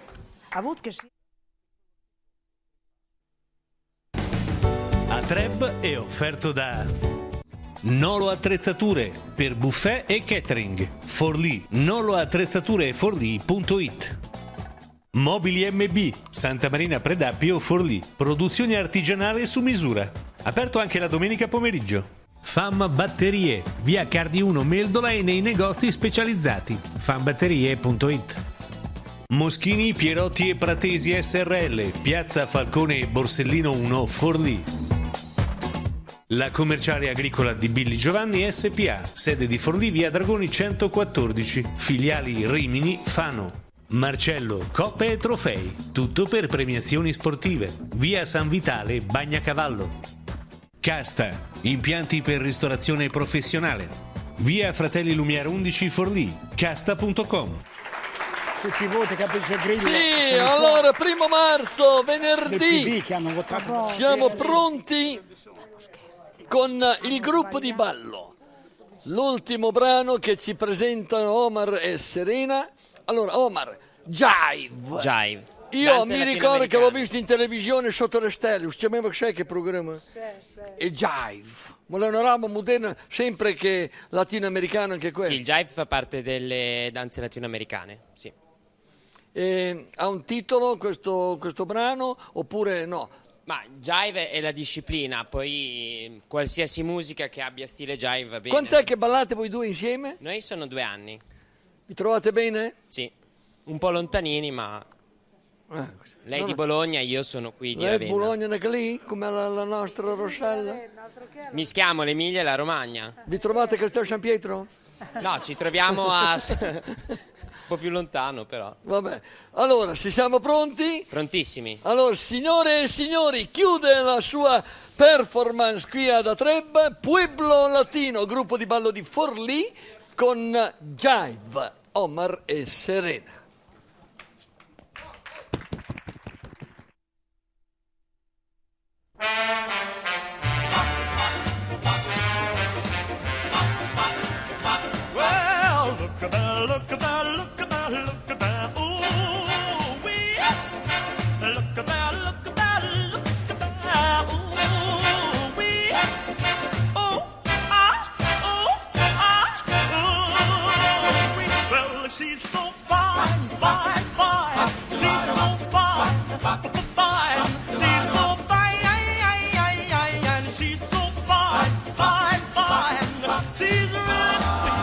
A Treb è offerto da Nolo Attrezzature per buffet e catering. Forlì, noloattrezzature e forlì.it. Mobili MB, Santa Marina Predappio, Forlì. Produzione artigianale su misura. Aperto anche la domenica pomeriggio. Fam Batterie, via Cardi 1 Meldola e nei negozi specializzati. fambatterie.it. Moschini, Pierotti e Pratesi SRL, piazza Falcone e Borsellino 1, Forlì. La commerciale agricola di Billy Giovanni SPA, sede di Forlì, via Dragoni 114, filiali Rimini, Fano. Marcello, coppe e trofei, tutto per premiazioni sportive, via San Vitale, Bagnacavallo. Casta, impianti per ristorazione professionale, via Fratelli Lumière 11 Forlì, casta.com. tutti i voti, capisce Grillo. Sì, allora 1 marzo, Del venerdì, PD che hanno votato. siamo pronti con il gruppo di ballo. L'ultimo brano che ci presentano Omar e Serena. Allora, Omar, Jive. Jive. Io mi ricordo che l'ho visto in televisione sotto le stelle, si chiamava che programma? E Jive. Ma è una roba moderna, sempre che latinoamericana anche questo. Sì, il jive fa parte delle danze latinoamericane, sì. Ha un titolo questo brano oppure no? Ma jive è la disciplina, poi qualsiasi musica che abbia stile jive va bene. Quant'è che ballate voi due insieme? Noi sono 2 anni. Vi trovate bene? Sì, un po' lontanini, ma lei di Bologna, io sono qui di Lei Ravenna. Bologna è lì, come la nostra Rossella? Mischiamo l'Emilia e la Romagna. Vi trovate a Castel San Pietro? No, ci troviamo a un po' più lontano però. Vabbè, allora, se siamo pronti? Prontissimi. Allora, signore e signori, chiude la sua performance qui ad Atreb, Pueblo Latino, gruppo di ballo di Forlì, con Jive, Omar e Serena. Well, look at that, look at that, look at that, look at that, ooh, wee. Look at that, look at that, look at that, ooh, wee. Oh, ooh, wee. Well, she's so fine, fine, fine. She's so fine, fine. She's so fine, and she's so fine, fine, fine. She's really sweet.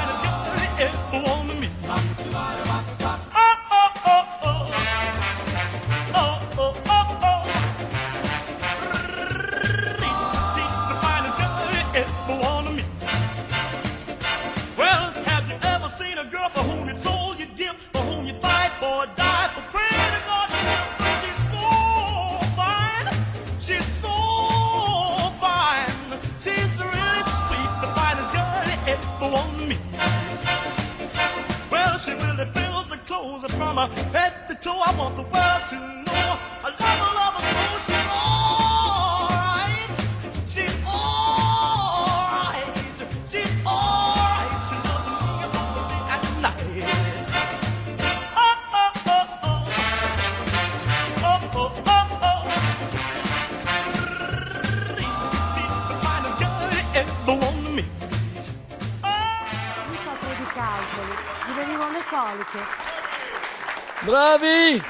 From her head to toe, I want the world to know I love her so she's alright. She's alright. She's alright. She loves me both the day and night. Oh, oh, oh, oh. Oh, oh, oh, oh. The finest girl you ever want to meet. Io soffro di calcoli, mi venivano le coliche. Bravi!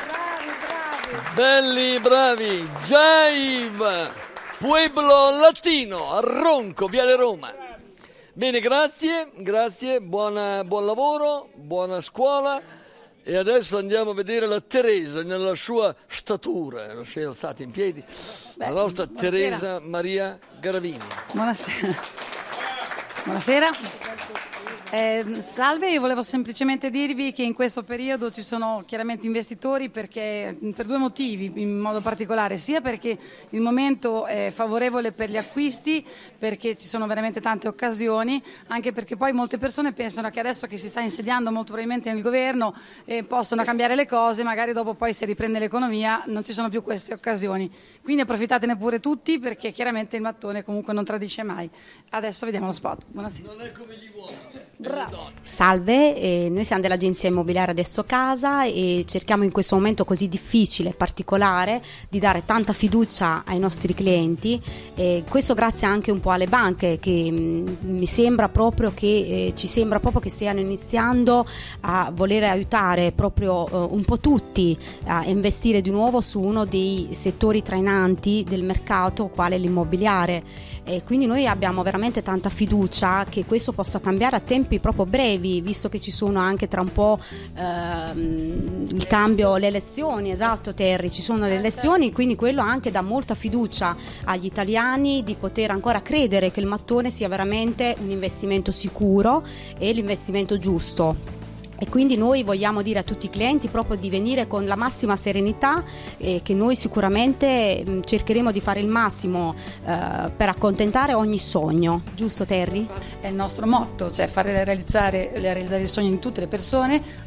Belli, bravi! Jive! Pueblo Latino, a Ronco, Viale Roma. Bene, grazie, buon lavoro, buona scuola. E adesso andiamo a vedere la Teresa nella sua statura. Si è alzata in piedi. La nostra buonasera. Teresa Maria Garavini. Buonasera. Buonasera. Salve, io volevo semplicemente dirvi che in questo periodo ci sono chiaramente investitori per 2 motivi in modo particolare, sia perché il momento è favorevole per gli acquisti, perché ci sono veramente tante occasioni, anche perché poi molte persone pensano che adesso che si sta insediando molto probabilmente nel governo possono cambiare le cose, magari dopo poi se riprende l'economia non ci sono più queste occasioni, quindi approfittatene pure tutti perché chiaramente il mattone comunque non tradisce mai. Adesso vediamo lo spot. Buonasera. Non è come gli uomini. Salve, noi siamo dell'agenzia immobiliare Adesso Casa e cerchiamo in questo momento così difficile e particolare di dare tanta fiducia ai nostri clienti, questo grazie anche un po' alle banche che mi sembra proprio che ci sembra proprio che stiano iniziando a voler aiutare proprio un po' tutti a investire di nuovo su uno dei settori trainanti del mercato quale l'immobiliare, quindi noi abbiamo veramente tanta fiducia che questo possa cambiare a tempi proprio brevi, visto che ci sono anche tra un po' il cambio, le elezioni, esatto Terry, ci sono le elezioni, quindi quello anche dà molta fiducia agli italiani di poter ancora credere che il mattone sia veramente un investimento sicuro e l'investimento giusto. E quindi noi vogliamo dire a tutti i clienti proprio di venire con la massima serenità e che noi sicuramente cercheremo di fare il massimo per accontentare ogni sogno, giusto Terry? È il nostro motto, cioè fare realizzare il sogno di tutte le persone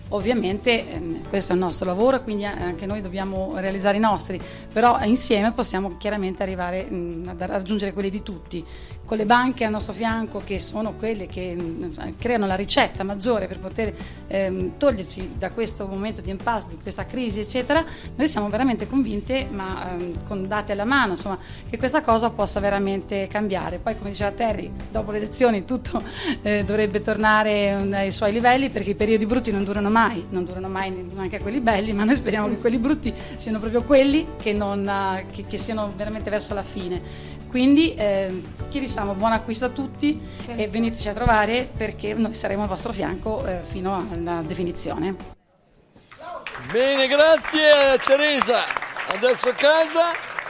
Ovviamente questo è il nostro lavoro e quindi anche noi dobbiamo realizzare i nostri, però insieme possiamo chiaramente arrivare a raggiungere quelli di tutti, con le banche al nostro fianco che sono quelle che creano la ricetta maggiore per poter toglierci da questo momento di impasse, di questa crisi eccetera. Noi siamo veramente convinte, ma con dati alla mano, insomma, che questa cosa possa veramente cambiare. Poi, come diceva Terry, dopo le elezioni tutto dovrebbe tornare ai suoi livelli, perché i periodi brutti non durano mai neanche quelli belli, ma noi speriamo che quelli brutti siano proprio quelli che siano veramente verso la fine. Quindi chi diciamo buon acquisto a tutti e veniteci a trovare, perché noi saremo al vostro fianco fino alla definizione. Bene, grazie Teresa. Adesso a casa.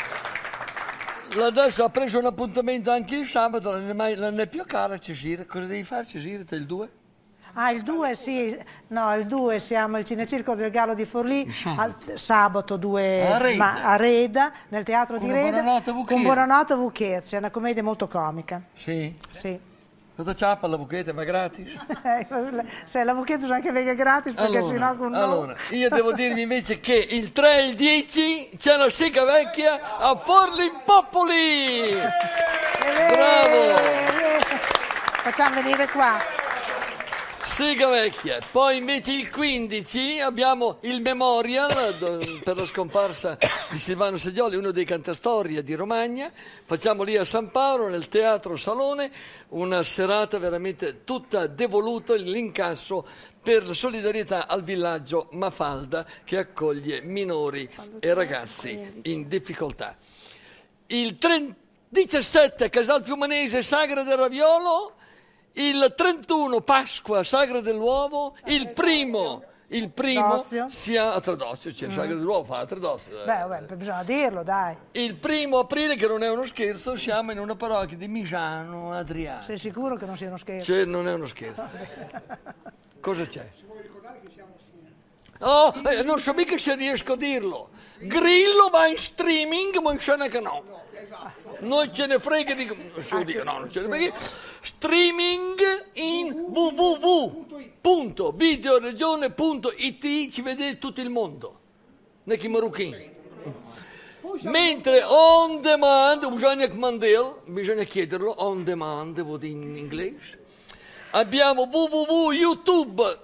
Adesso ha preso un appuntamento anche il sabato, non è più cara Cesire. Cosa devi fare Cesire? Te il 2? Ah, il 2 sì, no, il 2 siamo al Cinecircolo del Gallo di Forlì, sabato 2 a Reda, nel teatro di Reda, con Buonanotte Vuchet, c'è una commedia molto comica. Sì? Sì. Cosa c'ha per la Vuchet? Ma gratis? Se la Vuchet bisogna che venga gratis, perché sennò con noi... Allora, io devo dirvi invece che il 3 e il 10 c'è la Sica Vecchia a Forlì Popoli! Bravo! Facciamo venire qua. Siga Vecchia. Poi invece il 15 abbiamo il Memorial per la scomparsa di Silvano Seglioli, uno dei cantastorie di Romagna. Facciamo lì a San Paolo, nel Teatro Salone, una serata veramente tutta devoluta, l'incasso per la solidarietà al villaggio Mafalda che accoglie minori e ragazzi in difficoltà. Il 17 a Casal Fiumanese, Sagra del Raviolo. Il 31 Pasqua, Sagra dell'Uovo, il primo sia a Tradozio, cioè Sagra dell'Uovo fa a Tradozio. Beh, bisogna dirlo, dai. Il 1 aprile, che non è uno scherzo, siamo in una parrocchia di Misano Adriano. Sei sicuro che non sia uno scherzo? Cioè, non è uno scherzo. Cosa c'è? Oh, non so mica se riesco a dirlo. Grillo va in streaming, ma in scena che no. Non ce ne frega di... non ce ne frega. Streaming in www.videoregione.it, ci vede tutto il mondo. Neki Maruchin. Mentre on demand, bisogna chiederlo, on demand, vuol dire in inglese. Abbiamo www.youtube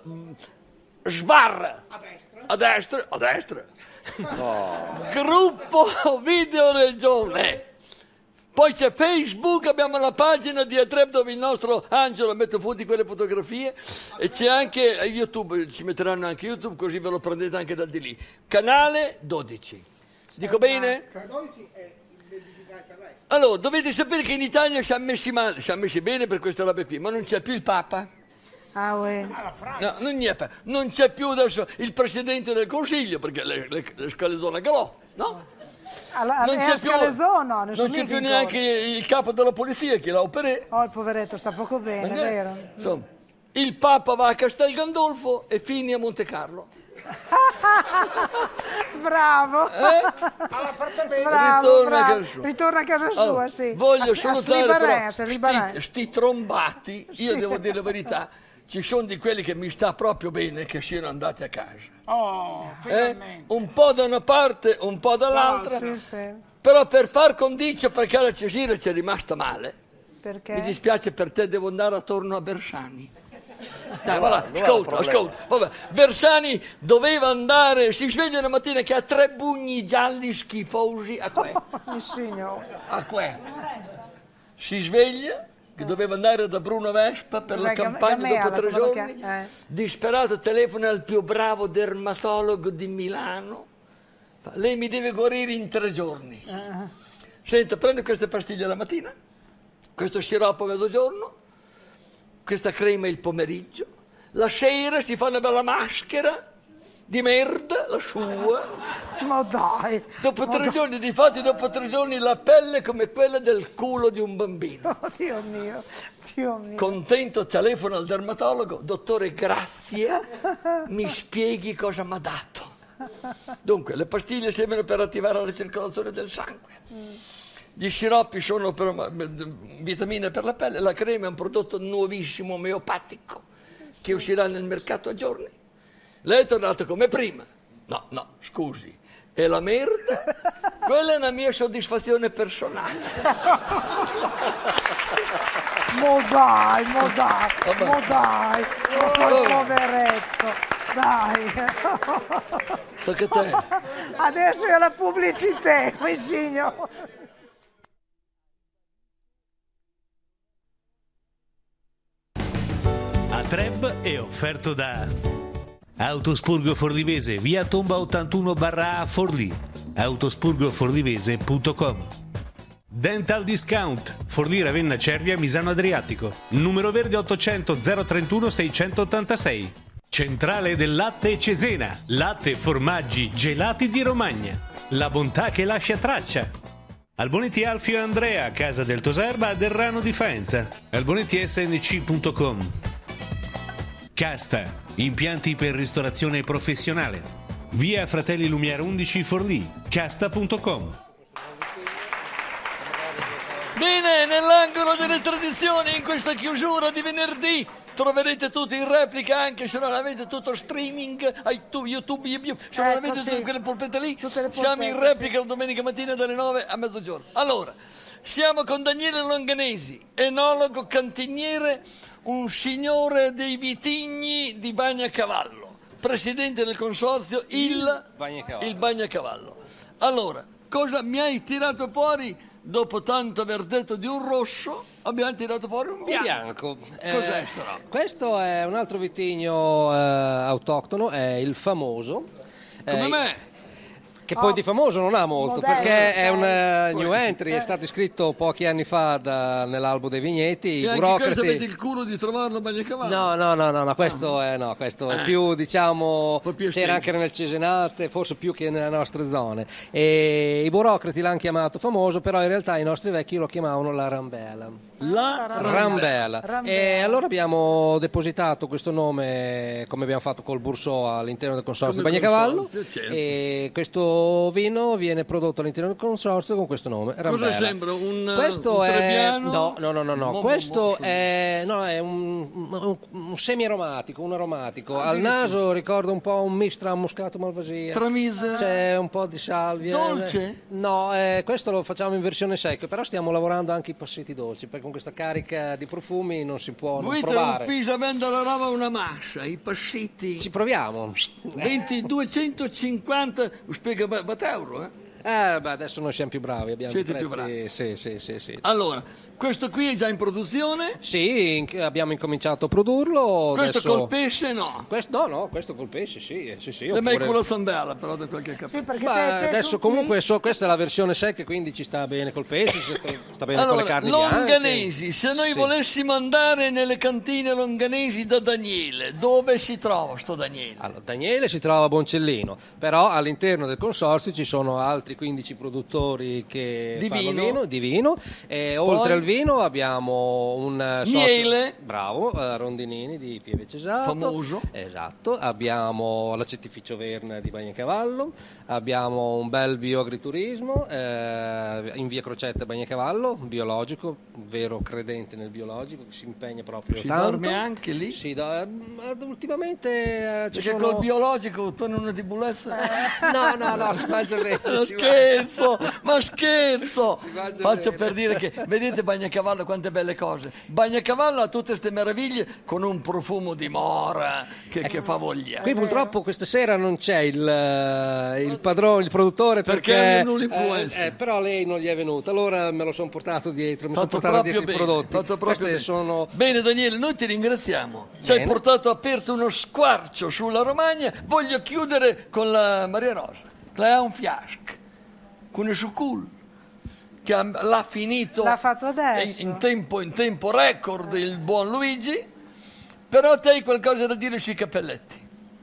a destra. Gruppo Video Regione. Poi c'è Facebook, abbiamo la pagina di Atreb dove il nostro Angelo mette fuori quelle fotografie, e c'è anche YouTube, ci metteranno anche YouTube, così ve lo prendete anche da di lì. Canale 12. Dico bene? Canale 12 è il digitale terrestre. Allora, dovete sapere che in Italia ci ha messi male, ci ha messi bene per queste robe qui, ma non c'è più il Papa. Ah, uè. No, non c'è più adesso il Presidente del Consiglio, perché le scalezone che l'ho, no? Non c'è più neanche il capo della polizia che l'ha operato. Oh, il poveretto sta poco bene, è vero? Insomma, il Papa va a Castel Gandolfo e Fini a Monte Carlo. Bravo. Ritorna a casa sua, allora, sì. Voglio salutare però sti trombati, io devo dire la verità. Ci sono di quelli che mi sta proprio bene che siano andati a casa. Un po' da una parte, un po' dall'altra. Sì. Però per par condicio, perché la Cesira ci è rimasta male. Perché? Mi dispiace per te, devo andare attorno a Bersani. Dai, ascolta. Vabbè. Bersani doveva andare, si sveglia una mattina che ha 3 bugni gialli schifosi. A que? Si sveglia che doveva andare da Bruno Vespa per la campagna dopo 3 giorni, disperato telefona al più bravo dermatologo di Milano, lei mi deve guarire in 3 giorni. Senta, prende queste pastiglie la mattina, questo sciroppo a mezzogiorno, questa crema il pomeriggio, la sera si fa una bella maschera di merda, la sua. Ma dai! Dopo 3 giorni, difatti dopo 3 giorni la pelle è come quella del culo di un bambino. Oh, Dio mio. Contento telefono al dermatologo, dottore grazie, mi spieghi cosa mi ha dato. Dunque, le pastiglie servono per attivare la circolazione del sangue. Gli sciroppi sono per vitamine per la pelle, la crema è un prodotto nuovissimo, omeopatico, che uscirà nel mercato a giorni. Lei è tornato come prima. No, scusi. E la merda? Quella è una mia soddisfazione personale. Mo dai, poveretto, dai. Tocca a te. Adesso è la pubblicità, mi signor. A Treb è offerto da Autospurgo Forlivese, via Tomba 81/A Forlì, autospurgoforlivese.com. Dental Discount, Forlì Ravenna Cervia Misano Adriatico, numero verde 800 031 686. Centrale del latte Cesena, latte, formaggi, gelati di Romagna, la bontà che lascia traccia. Albonetti Alfio e Andrea, Casa del Toserba a Derrano di Faenza, albonettisnc.com. Casta, impianti per ristorazione professionale, via Fratelli Lumière 11 Forlì, casta.com. Bene, nell'angolo delle tradizioni, in questa chiusura di venerdì, troverete tutto in replica, anche se non avete tutto streaming, YouTube, se non avete tutte quelle polpette lì, siamo in replica la domenica mattina dalle 9 a mezzogiorno. Allora, siamo con Daniele Longanesi, enologo cantiniere, un signore dei vitigni di Bagnacavallo, presidente del consorzio il Bagnacavallo. Allora, cosa mi hai tirato fuori? Dopo tanto aver detto di un rosso, abbiamo tirato fuori un bianco. Cos'è sto roba? Questo è un altro vitigno autoctono, è il Famoso. Come me? Che poi di famoso non ha molto, perché è un new entry, è stato iscritto pochi anni fa nell'albo dei vigneti. E anche questo avete il culo di trovarlo a Bagnacavallo? No, questo è più, diciamo, c'era anche nel Cesenate, forse più che nelle nostre zone. E i burocrati l'hanno chiamato Famoso, però in realtà i nostri vecchi lo chiamavano la Rambella. Rambella. E allora abbiamo depositato questo nome, come abbiamo fatto col Bourseau, all'interno del consorzio di Bagnacavallo, certo. E questo vino viene prodotto all'interno del consorzio con questo nome, Rambella. Cosa sembra? Questo un è Trebbiano? No. Questo è un semi-aromatico, un aromatico. Al naso ricorda un po' un misto tra moscato e malvasia. Tramise? C'è un po' di salvia. Dolce? No, questo lo facciamo in versione secca, però stiamo lavorando anche i passetti dolci, perché con questa carica di profumi non si può non Voi provare. te lo avendo la roba una mascia, i passetti. Ci proviamo. 250, spiega €1, adesso noi siamo più bravi, abbiamo Siete prezzi, più bravi. Sì. Allora, questo qui è già in produzione? Sì, abbiamo incominciato a produrlo. Questo adesso... col pesce no? Questo col pesce sì. Da me con la sambella, però da qualche capito. Sì, perché adesso comunque questa è la versione secca, quindi ci sta bene col pesce, sta bene allora, con le carni Longanesi, bianche. se noi volessimo andare nelle cantine longanesi da Daniele, dove si trova sto Daniele? Allora, Daniele si trova a Boncellino, però all'interno del consorzio ci sono altri 15 produttori che fanno di vino, e oltre al vino abbiamo un socio, miele, bravo, Rondinini di Pieve Cesato, famoso, esatto. Abbiamo l'acetificio Verna di Bagnacavallo, abbiamo un bel bioagriturismo in via Crocetta Bagnacavallo, biologico, vero credente nel biologico, che si impegna proprio si tanto. Dorme anche lì? Sì, ultimamente ci perché sono... col biologico tu non ti bullessa? No, si mangia bene. Scherzo! Faccio per dire che, vedete Bagnacavallo quante belle cose. Bagnacavallo ha tutte queste meraviglie con un profumo di mora che fa voglia. Qui purtroppo questa sera non c'è il padrone, il produttore, perché è un influencer. Però lei non gli è venuta, allora me lo sono portato dietro, i prodotti. Bene Daniele, noi ti ringraziamo. Ci hai portato aperto uno squarcio sulla Romagna. Voglio chiudere con la Maria Rosa. Cleon Fiasc, con il sucul, che l'ha finito fatto adesso. In tempo record il buon Luigi. Però te hai qualcosa da dire sui cappelletti?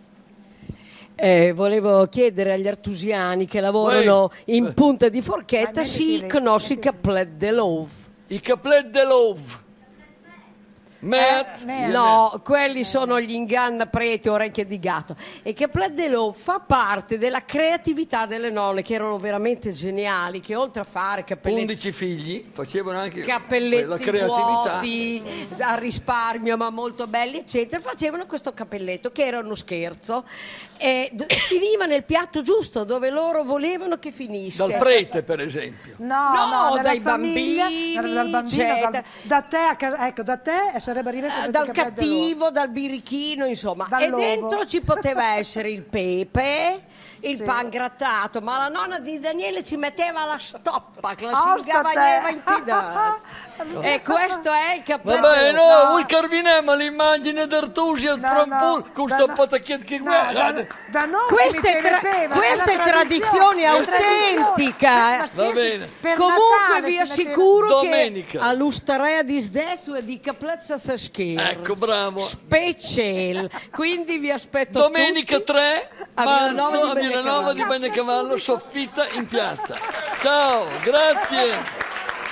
Volevo chiedere agli artusiani che lavorano in punta di forchetta si conosce i cappelletti de l'Ove. I cappelletti de l'Ove. No, quelli sono gli ingannapreti, orecchie di gatto. E che Plat de l'Eau fa parte della creatività delle nonne, che erano veramente geniali, che oltre a fare cappelletti 11 figli, facevano anche la cappelletti creatività. vuoti a risparmio ma molto belli eccetera, facevano questo cappelletto che era uno scherzo e finiva nel piatto giusto dove loro volevano che finisse. Dal prete, per esempio. No, dai famiglia, bambini, dal bambino, eccetera. da te, ecco, da te sarebbe arrivato Dal cattivo, dal birichino, insomma. E Dall'uovo. dentro ci poteva essere il pepe, il pan grattato, ma la nonna di Daniele ci metteva la stoppa, che la si ingavagnava in tidà. E questo è il cappello. Vabbè, no, vuoi carviniamo l'immagine d'Artusia Frampur con sto patacchietto che guarda. Questa è tradizione autentica. Va bene. Comunque vi assicuro Domenica. che all'Ustarea di Sdesu e di Caplezza Saschera. Ecco, bravo. Special. Quindi vi aspetto Domenica tutti 3 a marzo a Milano Milanova di Bagnacavallo, soffitta in piazza. Ciao, grazie.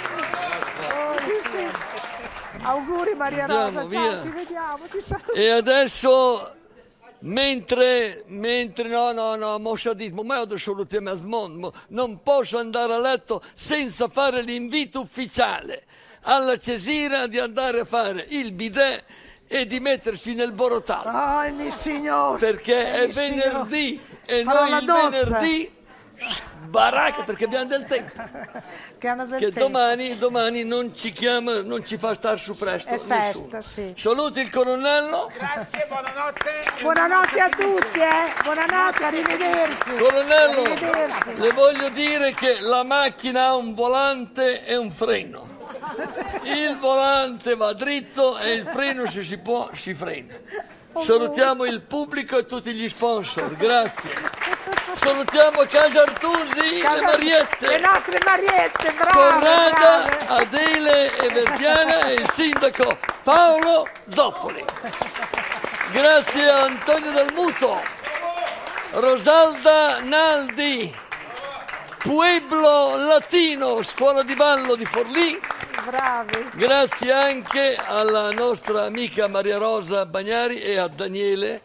Auguri Maria Rosa, Andiamo, ciao, via. ci vediamo, ti saluto. E adesso, mentre no, mossa dit, ma io salutiamo a smondo, non posso andare a letto senza fare l'invito ufficiale alla Cesira di andare a fare il bidet e di mettersi nel borotalo. Oh, mio signore. Perché è mio venerdì e Farò noi la il dossa. venerdì baracca perché abbiamo del tempo. Che domani non ci chiama, non ci fa star su presto. È festa, nessuno. sì. Saluti il colonnello. Grazie, buonanotte. Buonanotte a tutti, buonanotte, arrivederci. Colonnello, Arrivederci. le voglio dire che la macchina ha un volante e un freno. Il volante va dritto e il freno, se si può, si frena. Salutiamo il pubblico e tutti gli sponsor, grazie. Salutiamo Casa Artusi, le Mariette. Le nostre Mariette, brave, Corrada, brave. Adele e Vertiana e il sindaco Paolo Zoppoli. Grazie a Antonio Del Muto, Rosalda Naldi, Pueblo Latino, scuola di ballo di Forlì. Bravi. Grazie anche alla nostra amica Maria Rosa Bagnari e a Daniele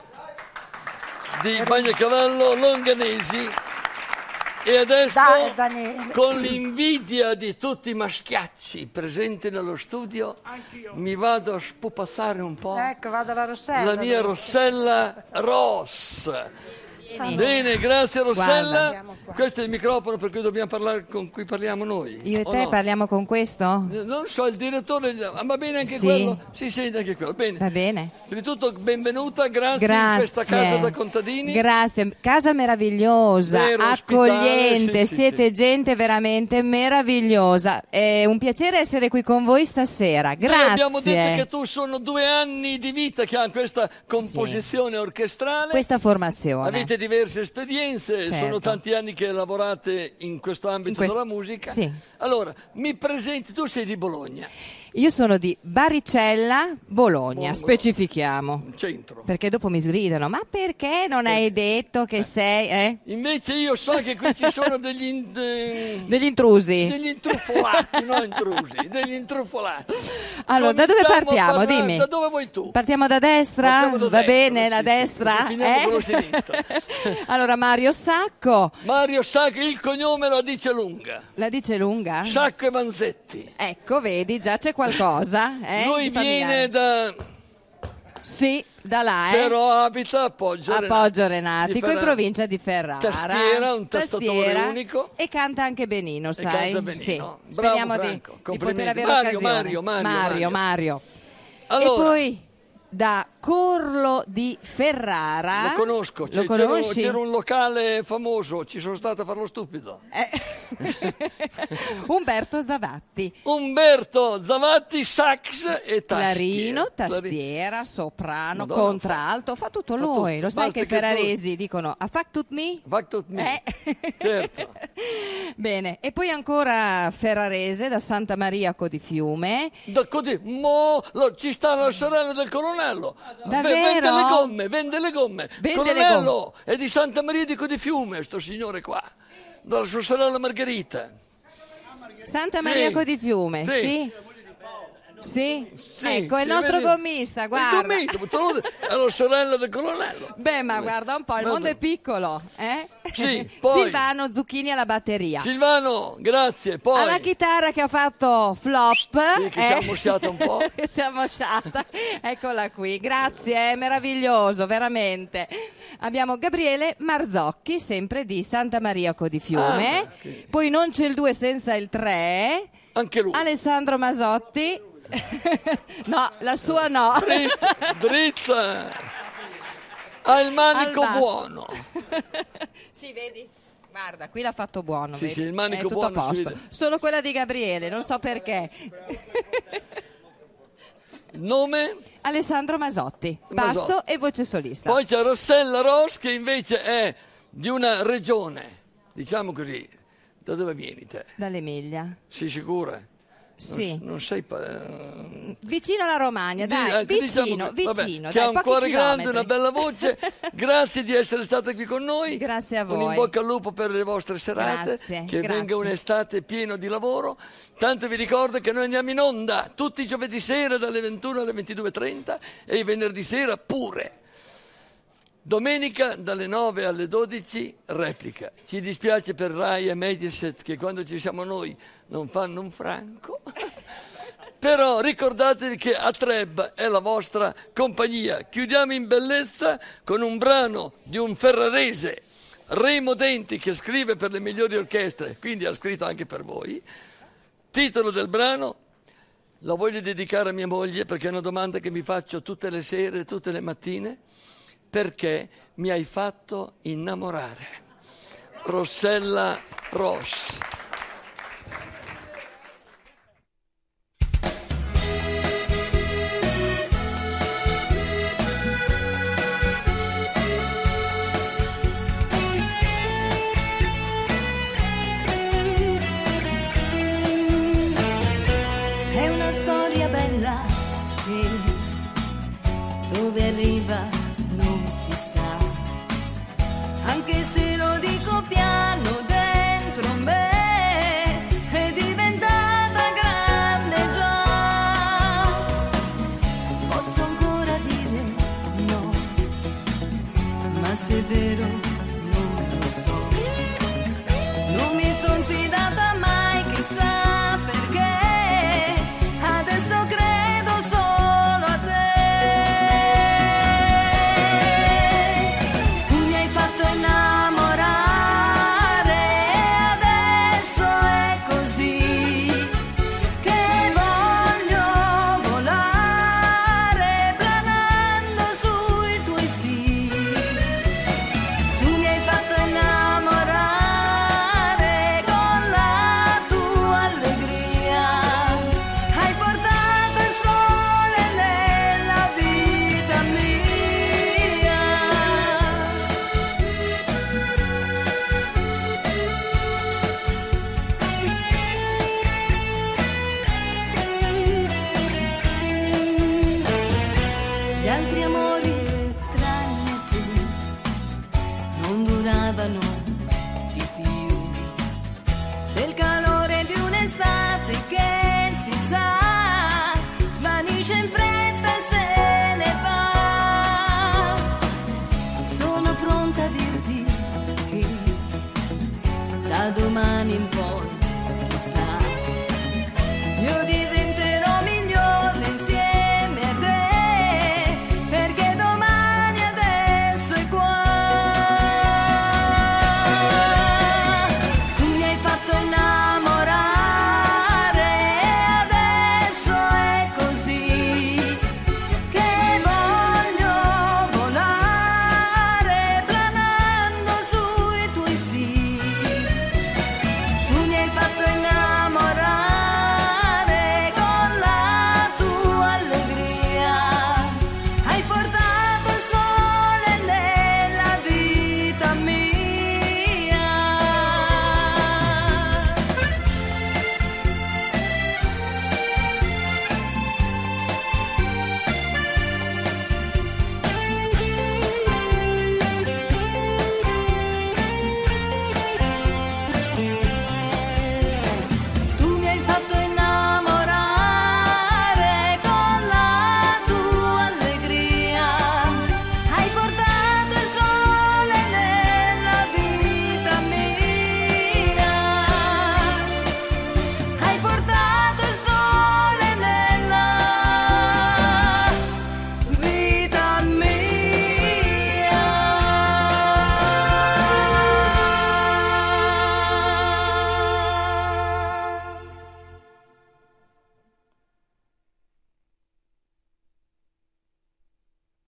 di Bagnacavallo Longanesi. E adesso, con l'invidia di tutti i maschiacci presenti nello studio, mi vado a spupazzare un po'. Ecco, vado alla Rossella. La mia Rossella Ross. Bene, grazie Rossella. Guarda. Questo è il microfono per cui dobbiamo parlare, con cui parliamo noi. Io e o te no? parliamo con questo? Non so, il direttore, va bene anche Sì. quello? Sì, sente anche quello. Bene. Va bene. Prima di tutto, benvenuta, grazie in questa casa da contadini. Grazie, casa meravigliosa, Vero, accogliente, ospitale, sì, siete gente veramente meravigliosa. È un piacere essere qui con voi stasera. Grazie. Noi abbiamo detto che tu sono 2 anni di vita che ha questa composizione orchestrale. Questa formazione. Avete diverse esperienze, Certo. sono tanti anni che lavorate in questo ambito della musica. Sì. Allora, mi presenti, tu sei di Bologna. Io sono di Baricella, Bologna, specifichiamo. Centro. Perché dopo mi sgridano, ma perché non hai detto che sei... Invece io so che qui ci sono degli Degli intrusi. degli intrufolati, non intrusi, degli intrufolati. Allora, da dove Cominciamo a partiamo? parlare- Dimmi. Da dove vuoi tu? Partiamo da destra? Partiamo da Va destra, bene, sì, la sì, destra? così finiamo con la sinistra. Allora, Mario Sacco. Mario Sacco, il cognome la dice lunga. La dice lunga? Sacco e Vanzetti. Ecco, vedi, già c'è qualcosa. Lui di viene familiare. da... Sì, da là, Però abita a Poggio Renati. Poggio Renati, Di qui in Ferrara. provincia di Ferrara. Tastiera, un tastatore Tastiera, unico. E canta anche benino, sai? canta benino. Sì. Bravo, Speriamo Franco. di Complimenti. poter avere Mario, occasione. Mario. Allora. E poi da Corlo di Ferrara. Lo conosco, Lo conosci? c'era un locale famoso, ci sono stato a fare lo stupido. Umberto Zavatti. Umberto Zavatti, sax e tastiera. Clarino, tastiera, soprano, Madonna, contralto, fa tutto lui. tutto. Lo sai Basta che i che ferraresi dicono a fac tut me? Fac tut me. Certo. Bene, e poi ancora ferrarese da Santa Maria Codifiume. Ci sta la sorella del colonnello. Davvero? Vende le gomme. Vende Colonnello è di Santa Maria di Codifiume, sto signore qua. Dalla sua sorella Margherita. Santa Sì. Maria Codifiume, Sì. sì. Sì? Sì, Ecco, è il sì, nostro vedi? gommista, guarda. Il gommista, è la sorella del colonnello. Beh, ma guarda un po', il mondo è piccolo, eh? Sì, poi Silvano Zucchini alla batteria. Silvano, grazie. Poi Alla chitarra che ha fatto flop. Sì, che si è ammosciata un po'. Si è ammosciata. Eccola qui. Grazie, è meraviglioso, veramente. Abbiamo Gabriele Marzocchi, sempre di Santa Maria Codifiume. Sì. Poi non c'è il 2 senza il 3. Anche lui. Alessandro Masotti. No, la sua no. Dritta. Ha il manico Al basso. buono. Sì, vedi? Guarda, qui l'ha fatto buono. Sì, vedi? sì, il manico è tutto buono a si posto. vede. Solo quella di Gabriele, non so perché. Il nome? Alessandro Masotti, basso Masotti. e voce solista. Poi c'è Rossella Ros che invece è di una regione, diciamo così. Da dove vieni te? Dall'Emilia. Sei sicura? Sì. Non sei... Vicino alla Romagna, dai, vicino, vabbè, vicino. che dai, ha un pochi cuore grande, chilometri. una bella voce. Grazie di essere stata qui con noi. Grazie a Un voi. in bocca al lupo per le vostre serate. Grazie, Che grazie. venga un'estate piena di lavoro. Tanto vi ricordo che noi andiamo in onda tutti i giovedì sera dalle 21 alle 22:30 e i venerdì sera pure. Domenica dalle 9 alle 12 replica. Ci dispiace per Rai e Mediaset che quando ci siamo noi non fanno un franco. Però ricordatevi che Atreb è la vostra compagnia. Chiudiamo in bellezza con un brano di un ferrarese, Remo Denti, che scrive per le migliori orchestre, quindi ha scritto anche per voi. Titolo del brano, la voglio dedicare a mia moglie perché è una domanda che mi faccio tutte le sere, tutte le mattine. Perché mi hai fatto innamorare? Rossella Ros. È una storia bella che dove arriva non si sa, anche se lo dico piano dentro me, è diventata grande già. Posso ancora dire no, ma se è vero non lo so. Non mi son fidata mai, chissà perché, adesso credo solo a te. Tu mi hai fatto innamorare e adesso è così che voglio volare planando sui tuoi sì. Tu mi hai fatto innamorare con la tua allegria, hai portato il sole nella vita mia. Gli altri amori tranne te non duravano di più del calore di un'estate che si sa svanisce in fretta e se ne va. Sono pronta a dirti che da domani in poi